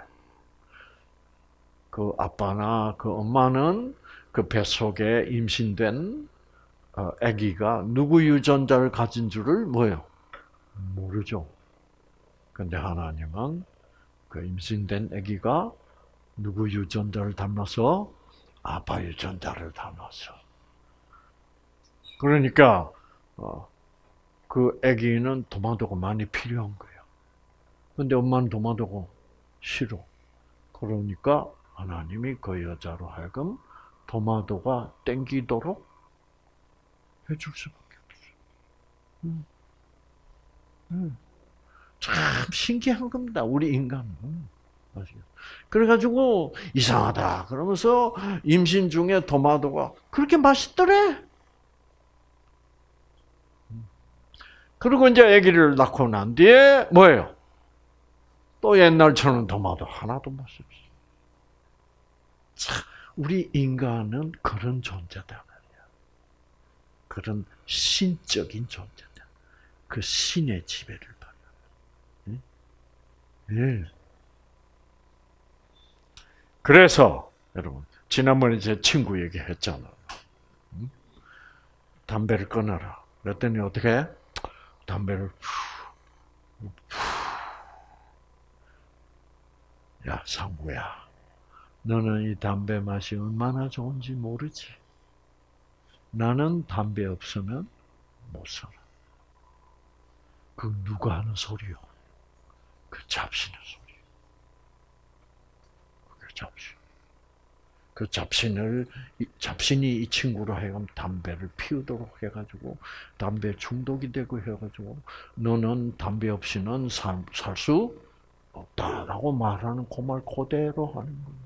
그 아빠나 그 엄마는 그 뱃속에 임신된 아기가 누구 유전자를 가진 줄을 뭐예요? 모르죠. 근데 하나님은 그 임신된 아기가 누구 유전자를 담아서? 아빠 유전자를 담아서. 그러니까 그 아기는 토마토가 많이 필요한 거예요. 근데 엄마는 토마토가 싫어. 그러니까 하나님이 그 여자로 하여금 토마토가 땡기도록 해줄 수밖에 없어요. 음. 음. 참 신기한 겁니다. 우리 인간은. 그래가지고 이상하다 그러면서 임신 중에 토마토가 그렇게 맛있더래. 그리고 이제 아기를 낳고 난 뒤에 뭐예요? 또 옛날처럼 토마토 하나도 맛이 없어. 참, 우리 인간은 그런 존재다 말이야. 그런 신적인 존재다. 그 신의 지배를 받아. 예. 네? 그래서 여러분 지난번에 제 친구 얘기했잖아. 응? 담배를 끊어라. 그랬더니 어떻게 해? 담배를 후, 후. 야 상구야, 너는 이 담배 맛이 얼마나 좋은지 모르지? 나는 담배 없으면 못 살아. 그 누가 하는 소리요? 그 잡신의 소리. 그 잡신. 그 잡신을, 잡신이 이 친구로 하여금 담배를 피우도록 해가지고, 담배 중독이 되고 해가지고, 너는 담배 없이는 살 수 없다라고 말하는 그 말 그대로 하는 거예요.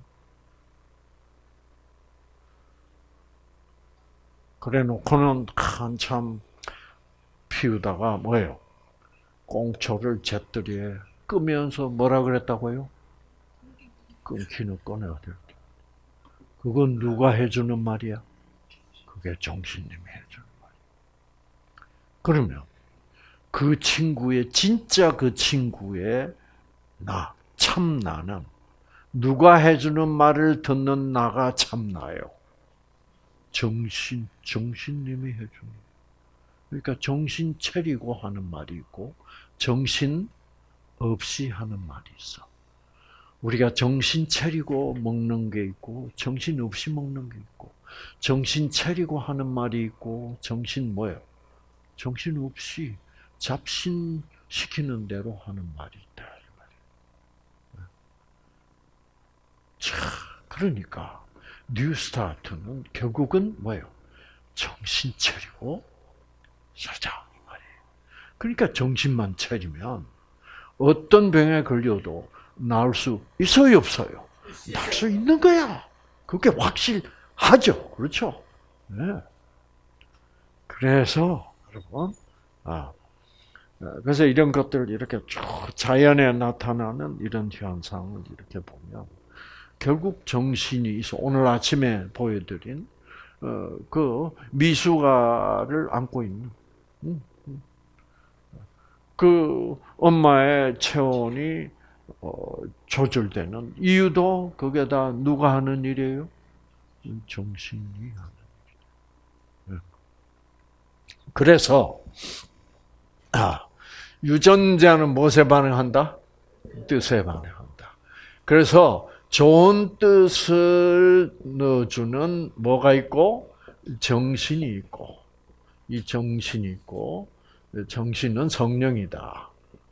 그래 놓고는 한참 피우다가 뭐예요? 꽁초를 잿더리에 끄면서 뭐라 그랬다고요? 끊기는 꺼내야 될 때. 그건 누가 해주는 말이야? 그게 정신님이 해주는 말이야. 그러면 그 친구의, 진짜 그 친구의 나, 참나는 누가 해주는 말을 듣는 나가 참나요? 정신, 정신님이 해주는 거예요. 그러니까 정신 차리고 하는 말이 있고 정신 없이 하는 말이 있어. 우리가 정신 차리고 먹는 게 있고 정신 없이 먹는 게 있고 정신 차리고 하는 말이 있고 정신 뭐예요? 정신 없이 잡신 시키는 대로 하는 말이 있다. 자, 그러니까 뉴스타트는 결국은 뭐예요? 정신 차리고 살자 이 말이에요. 그러니까 정신만 차리면 어떤 병에 걸려도 나을 수 있어요, 없어요? 나을 수 있는 거야. 그게 확실하죠, 그렇죠? 네. 그래서 여러분, 아, 그래서 이런 것들 이렇게 쭉 자연에 나타나는 이런 현상을 이렇게 보면 결국 정신이 있어. 오늘 아침에 보여드린 어, 그 미숙아를 안고 있는 음, 음. 그 엄마의 체온이 어, 조절되는 이유도 그게 다 누가 하는 일이에요? 정신이 하는 일이에요. 그래서 아, 유전자는 무엇에 반응한다? 뜻에 반응한다. 그래서 좋은 뜻을 넣어주는 뭐가 있고 정신이 있고 이 정신이 있고 정신은 성령이다.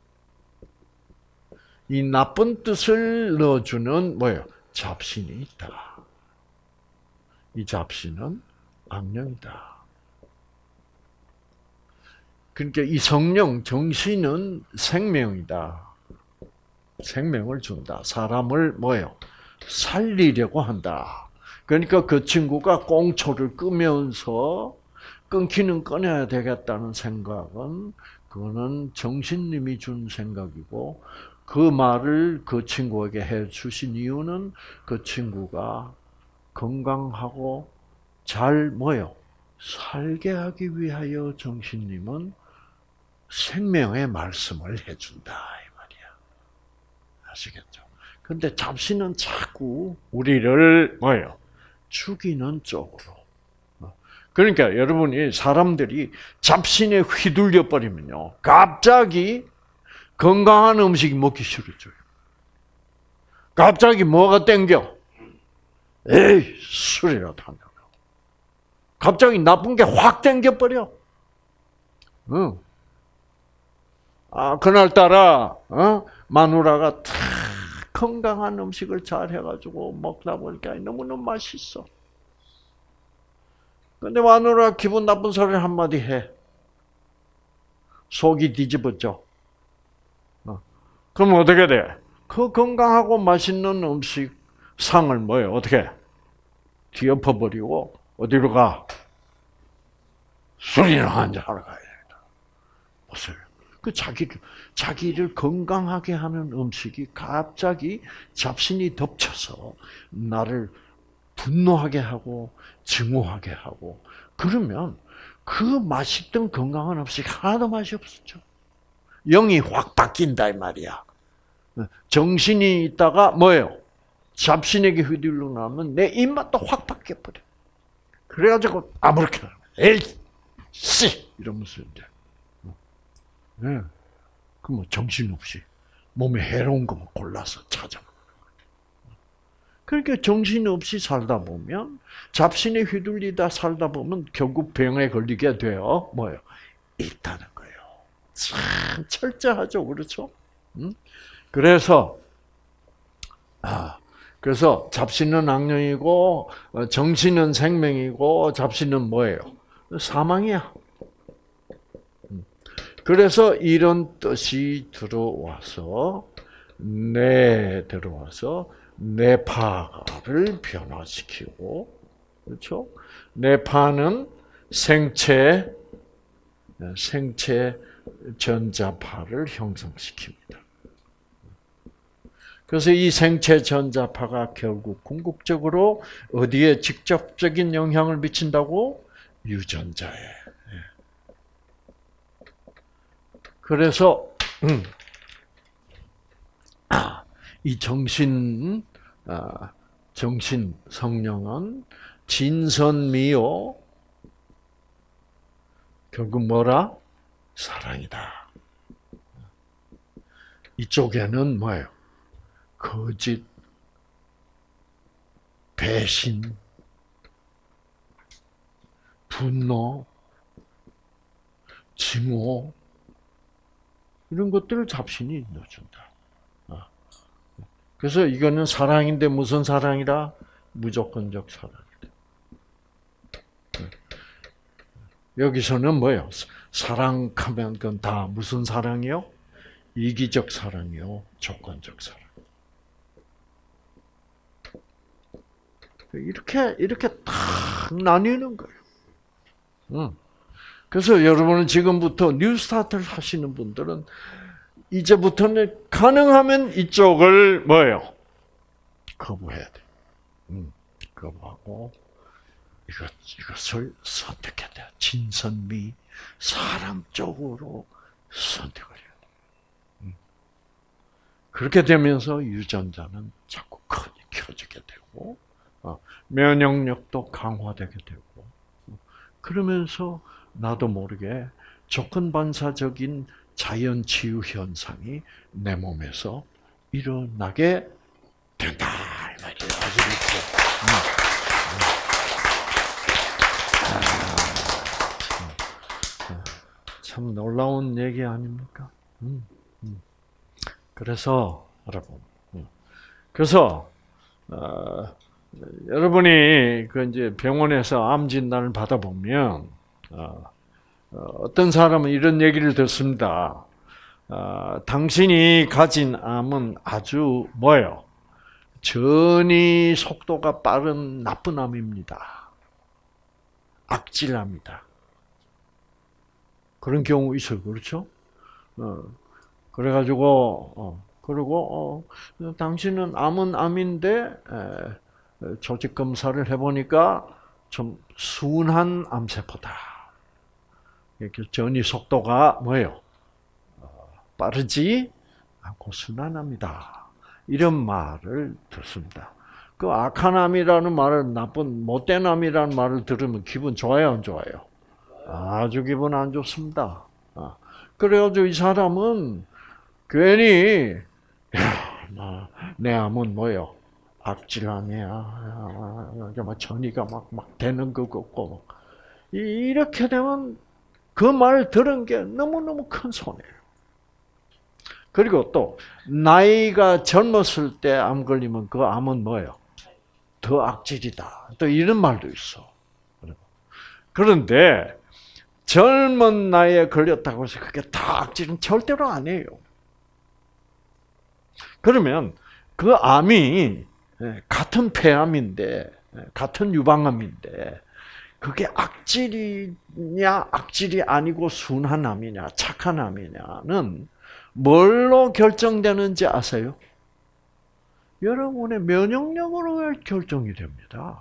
이 나쁜 뜻을 넣어주는 뭐예요? 잡신이 있다. 이 잡신은 악령이다. 그러니까 이 성령, 정신은 생명이다. 생명을 준다. 사람을 뭐예요? 살리려고 한다. 그러니까 그 친구가 꽁초를 끄면서 끊기는 꺼내야 되겠다는 생각은 그거는 정신님이 준 생각이고 그 말을 그 친구에게 해 주신 이유는 그 친구가 건강하고 잘 뭐요? 살게 하기 위하여 정신님은 생명의 말씀을 해준다 이 말이야. 아시겠죠? 근데 잡신은 자꾸 우리를 뭐예요? 죽이는 쪽으로. 그러니까 여러분이 사람들이 잡신에 휘둘려 버리면요, 갑자기 건강한 음식이 먹기 싫어져요. 갑자기 뭐가 땡겨? 에이, 술이라도 한다고. 갑자기 나쁜 게 확 땡겨 버려. 응. 아, 그날따라 어? 마누라가 탁 건강한 음식을 잘 해가지고 먹다 보니까 너무너무 맛있어. 근데 마누라 기분 나쁜 소리 한마디 해. 속이 뒤집어져. 어. 그럼 어떻게 돼? 그 건강하고 맛있는 음식 상을 뭐예요? 어떻게? 뒤엎어버리고 어디로 가? 술이나 한잔 하러 가야 된다. 보세요. 그 자기, 자기를 건강하게 하는 음식이 갑자기 잡신이 덮쳐서 나를 분노하게 하고 증오하게 하고 그러면 그 맛있던 건강한 음식 하나도 맛이 없었죠. 영이 확 바뀐다 이 말이야. 정신이 있다가 뭐예요? 잡신에게 휘둘러 나면 내 입맛도 확 바뀌어버려. 그래가지고 아무렇게나 에이 씨 이러면서 이제 네. 그 뭐 정신없이 몸에 해로운 것만 골라서 찾아. 그러니까 정신없이 살다 보면 잡신에 휘둘리다 살다 보면 결국 병에 걸리게 돼요. 뭐예요? 있다는 거예요. 참 철저하죠, 그렇죠? 응? 그래서 아 그래서 잡신은 악령이고 정신은 생명이고 잡신은 뭐예요? 사망이야. 그래서 이런 뜻이 들어와서 내 들어와서 뇌파를 변화시키고 그렇죠? 뇌파는 생체 생체 전자파를 형성시킵니다. 그래서 이 생체 전자파가 결국 궁극적으로 어디에 직접적인 영향을 미친다고? 유전자에. 그래서 음, 아, 이 정신 아, 정신 성령은 진선미요 결국 뭐라? 사랑이다. 이쪽에는 뭐예요? 거짓, 배신, 분노, 증오 이런 것들을 잡신이 넣어준다. 그래서 이거는 사랑인데 무슨 사랑이라? 무조건적 사랑이다. 여기서는 뭐예요? 사랑하면 그건 다 무슨 사랑이요? 이기적 사랑이요, 조건적 사랑. 이렇게 이렇게 딱 나뉘는 거예요. 그래서 여러분은 지금부터 뉴스타트를 하시는 분들은 이제부터는 가능하면 이쪽을 뭐예요? 거부해야 돼. 음, 거부하고 이것 이것을 선택해야 돼. 진선미 사랑 쪽으로 선택을 해야 돼. 음. 그렇게 되면서 유전자는 자꾸 켜지게 되고 어, 면역력도 강화되게 되고 어, 그러면서 나도 모르게 조건 반사적인 자연 치유 현상이 내 몸에서 일어나게 된다 이 말이에요. 아시겠죠? 음. 음. 참 놀라운 얘기 아닙니까? 음. 음. 그래서 여러분, 음. 그래서 어, 여러분이 그 이제 병원에서 암 진단을 받아 보면. 어, 어떤 사람은 이런 얘기를 듣습니다. 어, 당신이 가진 암은 아주 뭐예요? 전이 속도가 빠른 나쁜 암입니다. 악질암이다. 그런 경우 있어요, 그렇죠? 어, 그래가지고 어, 그리고 어, 당신은 암은 암인데 에, 조직 검사를 해보니까 좀 순한 암세포다. 이렇게 전이 속도가 뭐예요? 빠르지 않고 순환합니다. 이런 말을 듣습니다. 그 악한 암이라는 말을 나쁜 못된 암이라는 말을 들으면 기분 좋아요, 안 좋아요? 아주 기분 안 좋습니다. 그래가지고 이 사람은 괜히 야, 내 암은 뭐예요? 악질암이야. 전이가 막 막 되는 거 같고 이렇게 되면. 그 말을 들은 게 너무너무 큰 손해예요. 그리고 또 나이가 젊었을 때 암 걸리면 그 암은 뭐예요? 더 악질이다. 또 이런 말도 있어. 그런데 젊은 나이에 걸렸다고 해서 그게 다 악질은 절대로 아니에요. 그러면 그 암이 같은 폐암인데, 같은 유방암인데, 그게 악질이냐, 악질이 아니고 순한 암이냐, 착한 암이냐는 뭘로 결정되는지 아세요? 여러분의 면역력으로 결정이 됩니다.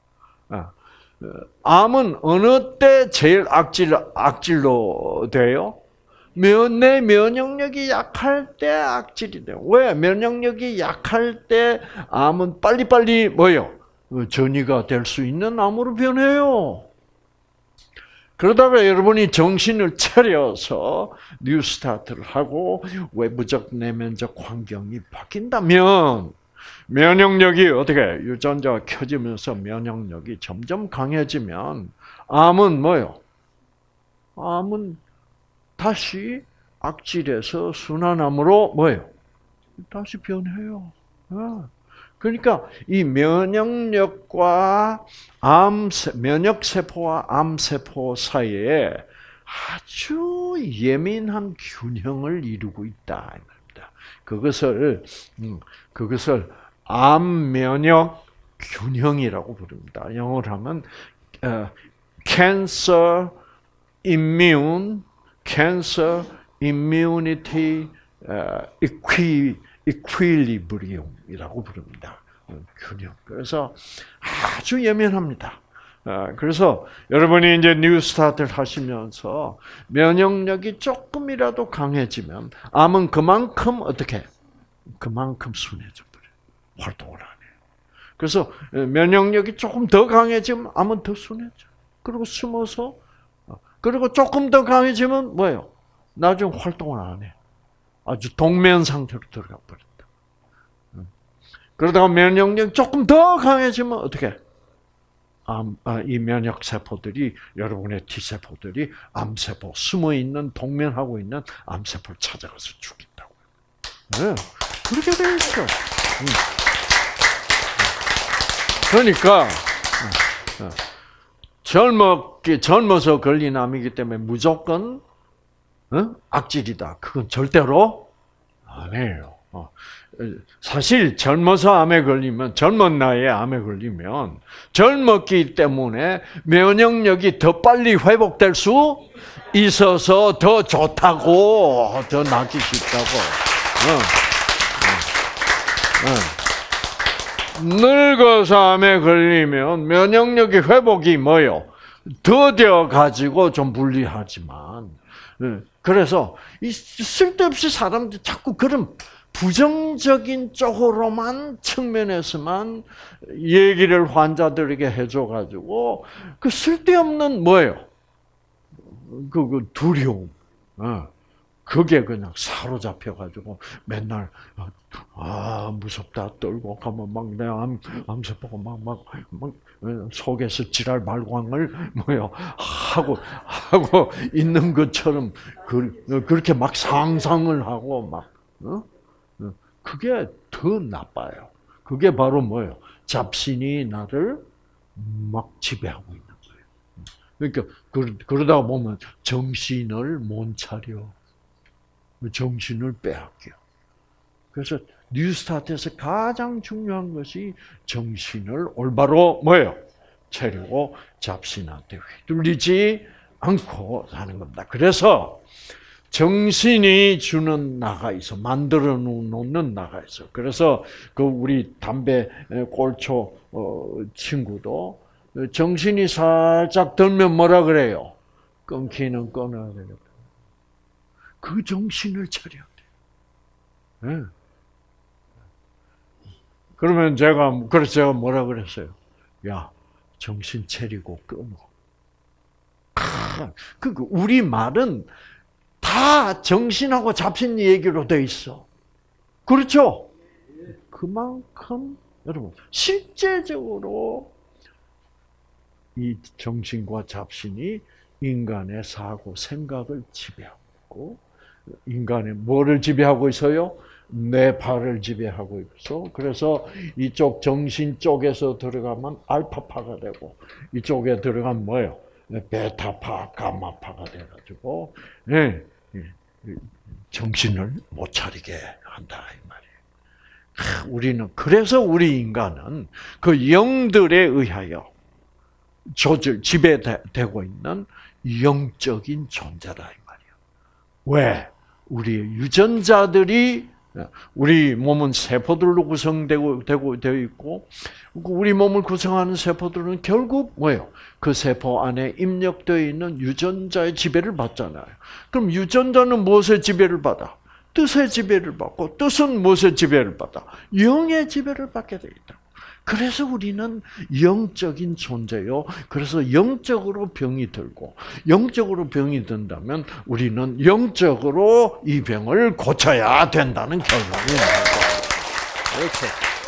암은 어느 때 제일 악질, 악질로 돼요? 내 면역력이 약할 때 악질이 돼요. 왜? 면역력이 약할 때 암은 빨리빨리 뭐요? 전이가 될 수 있는 암으로 변해요. 그러다가 여러분이 정신을 차려서 뉴스타트를 하고 외부적 내면적 환경이 바뀐다면 면역력이 어떻게 유전자가 켜지면서 면역력이 점점 강해지면 암은 뭐요? 암은 다시 악질에서 순환암으로 뭐예요? 다시 변해요. 그러니까 이 면역력과 암 면역세포와 암세포 사이에 아주 예민한 균형을 이루고 있다 말입니다. 그것을 그것을 암 면역 균형이라고 부릅니다. 영어로 하면 cancer immune cancer immunity equi equilibrium이라고 부릅니다. 균형. 그래서 아주 예민합니다. 그래서 여러분이 이제 뉴스타트를 하시면서 면역력이 조금이라도 강해지면 암은 그만큼 어떻게? 그만큼 순해져 버려요. 활동을 안 해요. 그래서 면역력이 조금 더 강해지면 암은 더 순해져. 그리고 숨어서 그리고 조금 더 강해지면 뭐예요? 나중에 활동을 안 해. 아주 동면 상태로 들어가 버린다. 그러다가 면역력이 조금 더 강해지면 어떻게? 암, 아, 이 면역 세포들이 여러분의 T 세포들이 암세포 숨어 있는 동면하고 있는 암세포를 찾아가서 죽인다고요. 네, 그렇게 돼 있어. 음. 그러니까 젊었기 젊어서 걸린 암이기 때문에 무조건 어? 악질이다. 그건 절대로 아니에요. 어. 사실 젊어서 암에 걸리면 젊은 나이에 암에 걸리면 젊었기 때문에 면역력이 더 빨리 회복될 수 있어서 더 좋다고 더 낫기 쉽다고. 어. 어. 어. 늙어서 암에 걸리면 면역력이 회복이 뭐요? 더뎌 가지고 좀 불리하지만 그래서 쓸데없이 사람들이 자꾸 그런 부정적인 쪽으로만 측면에서만 얘기를 환자들에게 해줘가지고 그 쓸데없는 뭐예요? 그, 그 두려움, 어. 그게 그냥 사로잡혀가지고 맨날 아 무섭다 떨고 가면 막 내 암 암세포가 막막 막 속에서 지랄 발광을 뭐요 하고 하고 있는 것처럼 그, 그렇게 막 상상을 하고 막 어? 그게 더 나빠요. 그게 바로 뭐예요? 잡신이 나를 막 지배하고 있는 거예요. 그러니까 그러다 보면 정신을 못 차려. 정신을 빼앗겨. 그래서 뉴스타트에서 가장 중요한 것이 정신을 올바로 뭐예요? 차리고 잡신한테 휘둘리지 않고 사는 겁니다. 그래서 정신이 주는 나가 있어. 만들어 놓는 나가 있어. 그래서 그 우리 담배 꼴초 친구도 정신이 살짝 들면 뭐라 그래요? 끊기는 끊어야 되겠다. 그 정신을 차려야 돼. 네. 그러면 제가, 그래서 제가 뭐라 그랬어요? 야, 정신 차리고 끊어. 그, 우리 말은 다 정신하고 잡신 얘기로 돼 있어. 그렇죠? 그만큼, 여러분, 실제적으로 이 정신과 잡신이 인간의 사고, 생각을 지배하고, 인간의 뭐를 지배하고 있어요? 내 발을 지배하고 있어. 그래서 이쪽 정신 쪽에서 들어가면 알파파가 되고 이쪽에 들어가면 뭐예요? 베타파, 가마파가 돼가지고 네, 정신을 못 차리게 한다 이 말이에요. 우리는 그래서 우리 인간은 그 영들에 의하여 조절 지배되고 있는 영적인 존재다 이 말이야. 왜? 우리 유전자들이 우리 몸은 세포들로 구성되고 되고 되어 있고 우리 몸을 구성하는 세포들은 결국 뭐예요? 그 세포 안에 입력되어 있는 유전자의 지배를 받잖아요. 그럼 유전자는 무엇의 지배를 받아? 뜻의 지배를 받고 뜻은 무엇의 지배를 받아? 영의 지배를 받게 되어 있다. 그래서 우리는 영적인 존재요. 그래서 영적으로 병이 들고 영적으로 병이 든다면 우리는 영적으로 이 병을 고쳐야 된다는 결론이 나옵니다. 그렇죠.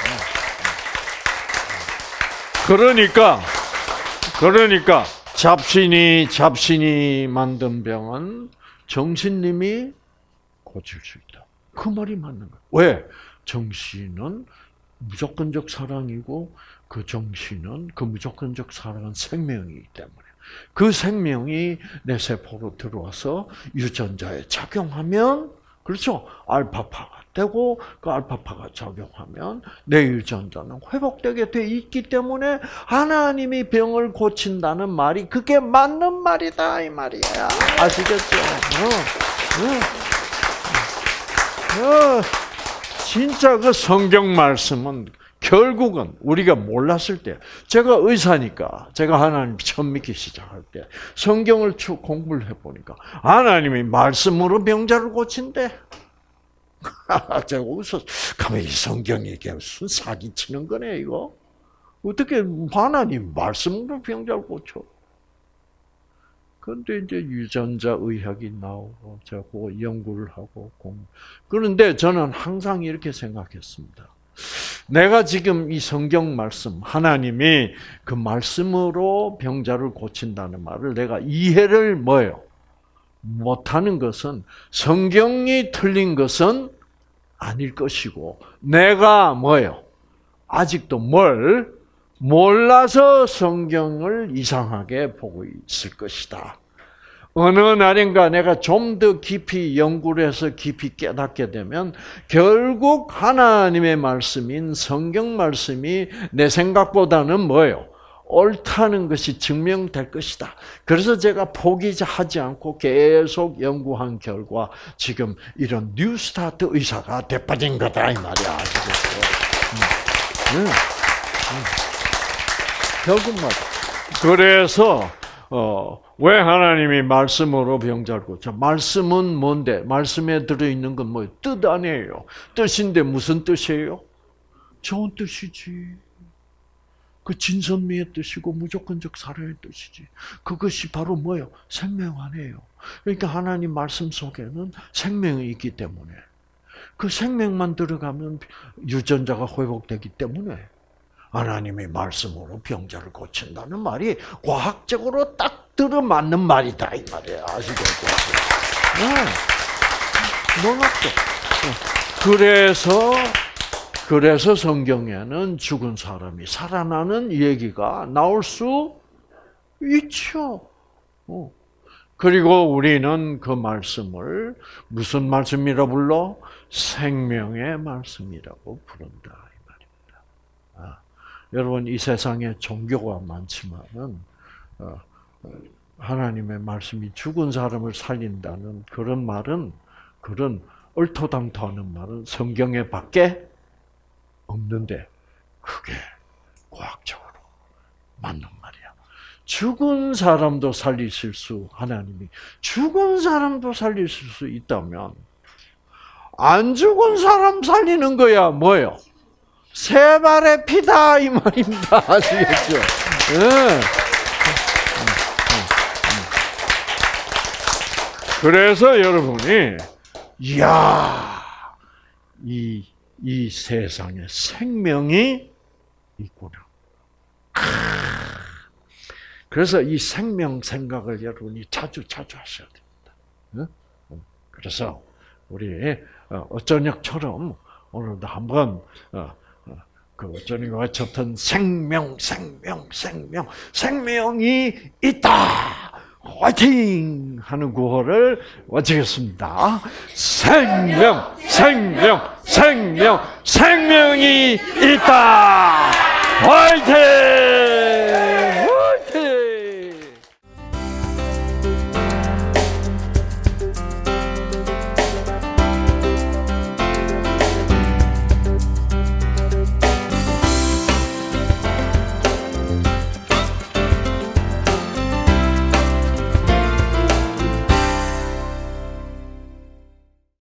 그러니까 그러니까 잡신이 잡신이 만든 병은 정신님이 고칠 수 있다. 그 말이 맞는 거야. 왜? 정신은 무조건적 사랑이고 그 정신은 그 무조건적 사랑은 생명이기 때문에 그 생명이 내 세포로 들어와서 유전자에 작용하면 그렇죠. 알파파가 되고 그 알파파가 작용하면 내 유전자는 회복되게 돼 있기 때문에 하나님이 병을 고친다는 말이 그게 맞는 말이다 이 말이야. 아시겠죠? 어, 어, 어. 진짜 그 성경 말씀은 결국은 우리가 몰랐을 때, 제가 의사니까, 제가 하나님 처음 믿기 시작할 때, 성경을 쭉 공부를 해보니까, 하나님이 말씀으로 병자를 고친대. 제가 웃었어. 가만히 이 성경이 이게 무슨 사기치는 거네, 이거? 어떻게 하나님 말씀으로 병자를 고쳐? 그런데 이제 유전자 의학이 나오고, 제가 그거 연구를 하고, 공부. 그런데 저는 항상 이렇게 생각했습니다. 내가 지금 이 성경 말씀, 하나님이 그 말씀으로 병자를 고친다는 말을 내가 이해를 뭐예요? 못하는 것은 성경이 틀린 것은 아닐 것이고, 내가 뭐예요? 아직도 뭘 몰라서 성경을 이상하게 보고 있을 것이다. 어느 날인가 내가 좀 더 깊이 연구를 해서 깊이 깨닫게 되면 결국 하나님의 말씀인 성경 말씀이 내 생각보다는 뭐예요? 옳다는 것이 증명될 것이다. 그래서 제가 포기하지 않고 계속 연구한 결과 지금 이런 뉴스타트 의사가 돼버린 거다 이 말이야. 아시겠죠? 응. 응. 응. 결국 말. 그래서 어, 왜 하나님이 말씀으로 병자를 고쳐? 말씀은 뭔데? 말씀에 들어있는 건 뭐예요? 뜻 아니에요. 뜻인데 무슨 뜻이에요? 좋은 뜻이지. 그 진선미의 뜻이고 무조건적 사랑의 뜻이지. 그것이 바로 뭐예요? 생명 아니에요. 그러니까 하나님 말씀 속에는 생명이 있기 때문에 그 생명만 들어가면 유전자가 회복되기 때문에 하나님의 말씀으로 병자를 고친다는 말이 과학적으로 딱 들어맞는 말이다 이 말이에요. 아시겠죠? 네. 놀랍죠? 그래서 그래서 성경에는 죽은 사람이 살아나는 얘기가 나올 수 있죠. 그리고 우리는 그 말씀을 무슨 말씀이라 불러? 생명의 말씀이라고 부른다 이 말입니다. 아. 여러분 이 세상에 종교가 많지만은 어, 하나님의 말씀이 죽은 사람을 살린다는 그런 말은 그런 얼토당토하는 말은 성경에 밖에 없는데 그게 과학적으로 맞는 말이야. 죽은 사람도 살리실 수 하나님이 죽은 사람도 살리실 수 있다면 안 죽은 사람 살리는 거야 뭐예요? 세 발의 피다 이 말입니다. 아시겠죠? 네. 그래서 여러분이 이야 이, 이 세상에 생명이 있구나. 그래서 이 생명 생각을 여러분이 자주 자주 하셔야 됩니다. 그래서 우리 어쩌녁처럼 오늘도 한번 그 어쩌니가 외쳤던 생명, 생명, 생명, 생명이 있다. 화이팅! 하는 구호를 외치겠습니다. 생명, 생명, 생명, 생명이 있다. 화이팅!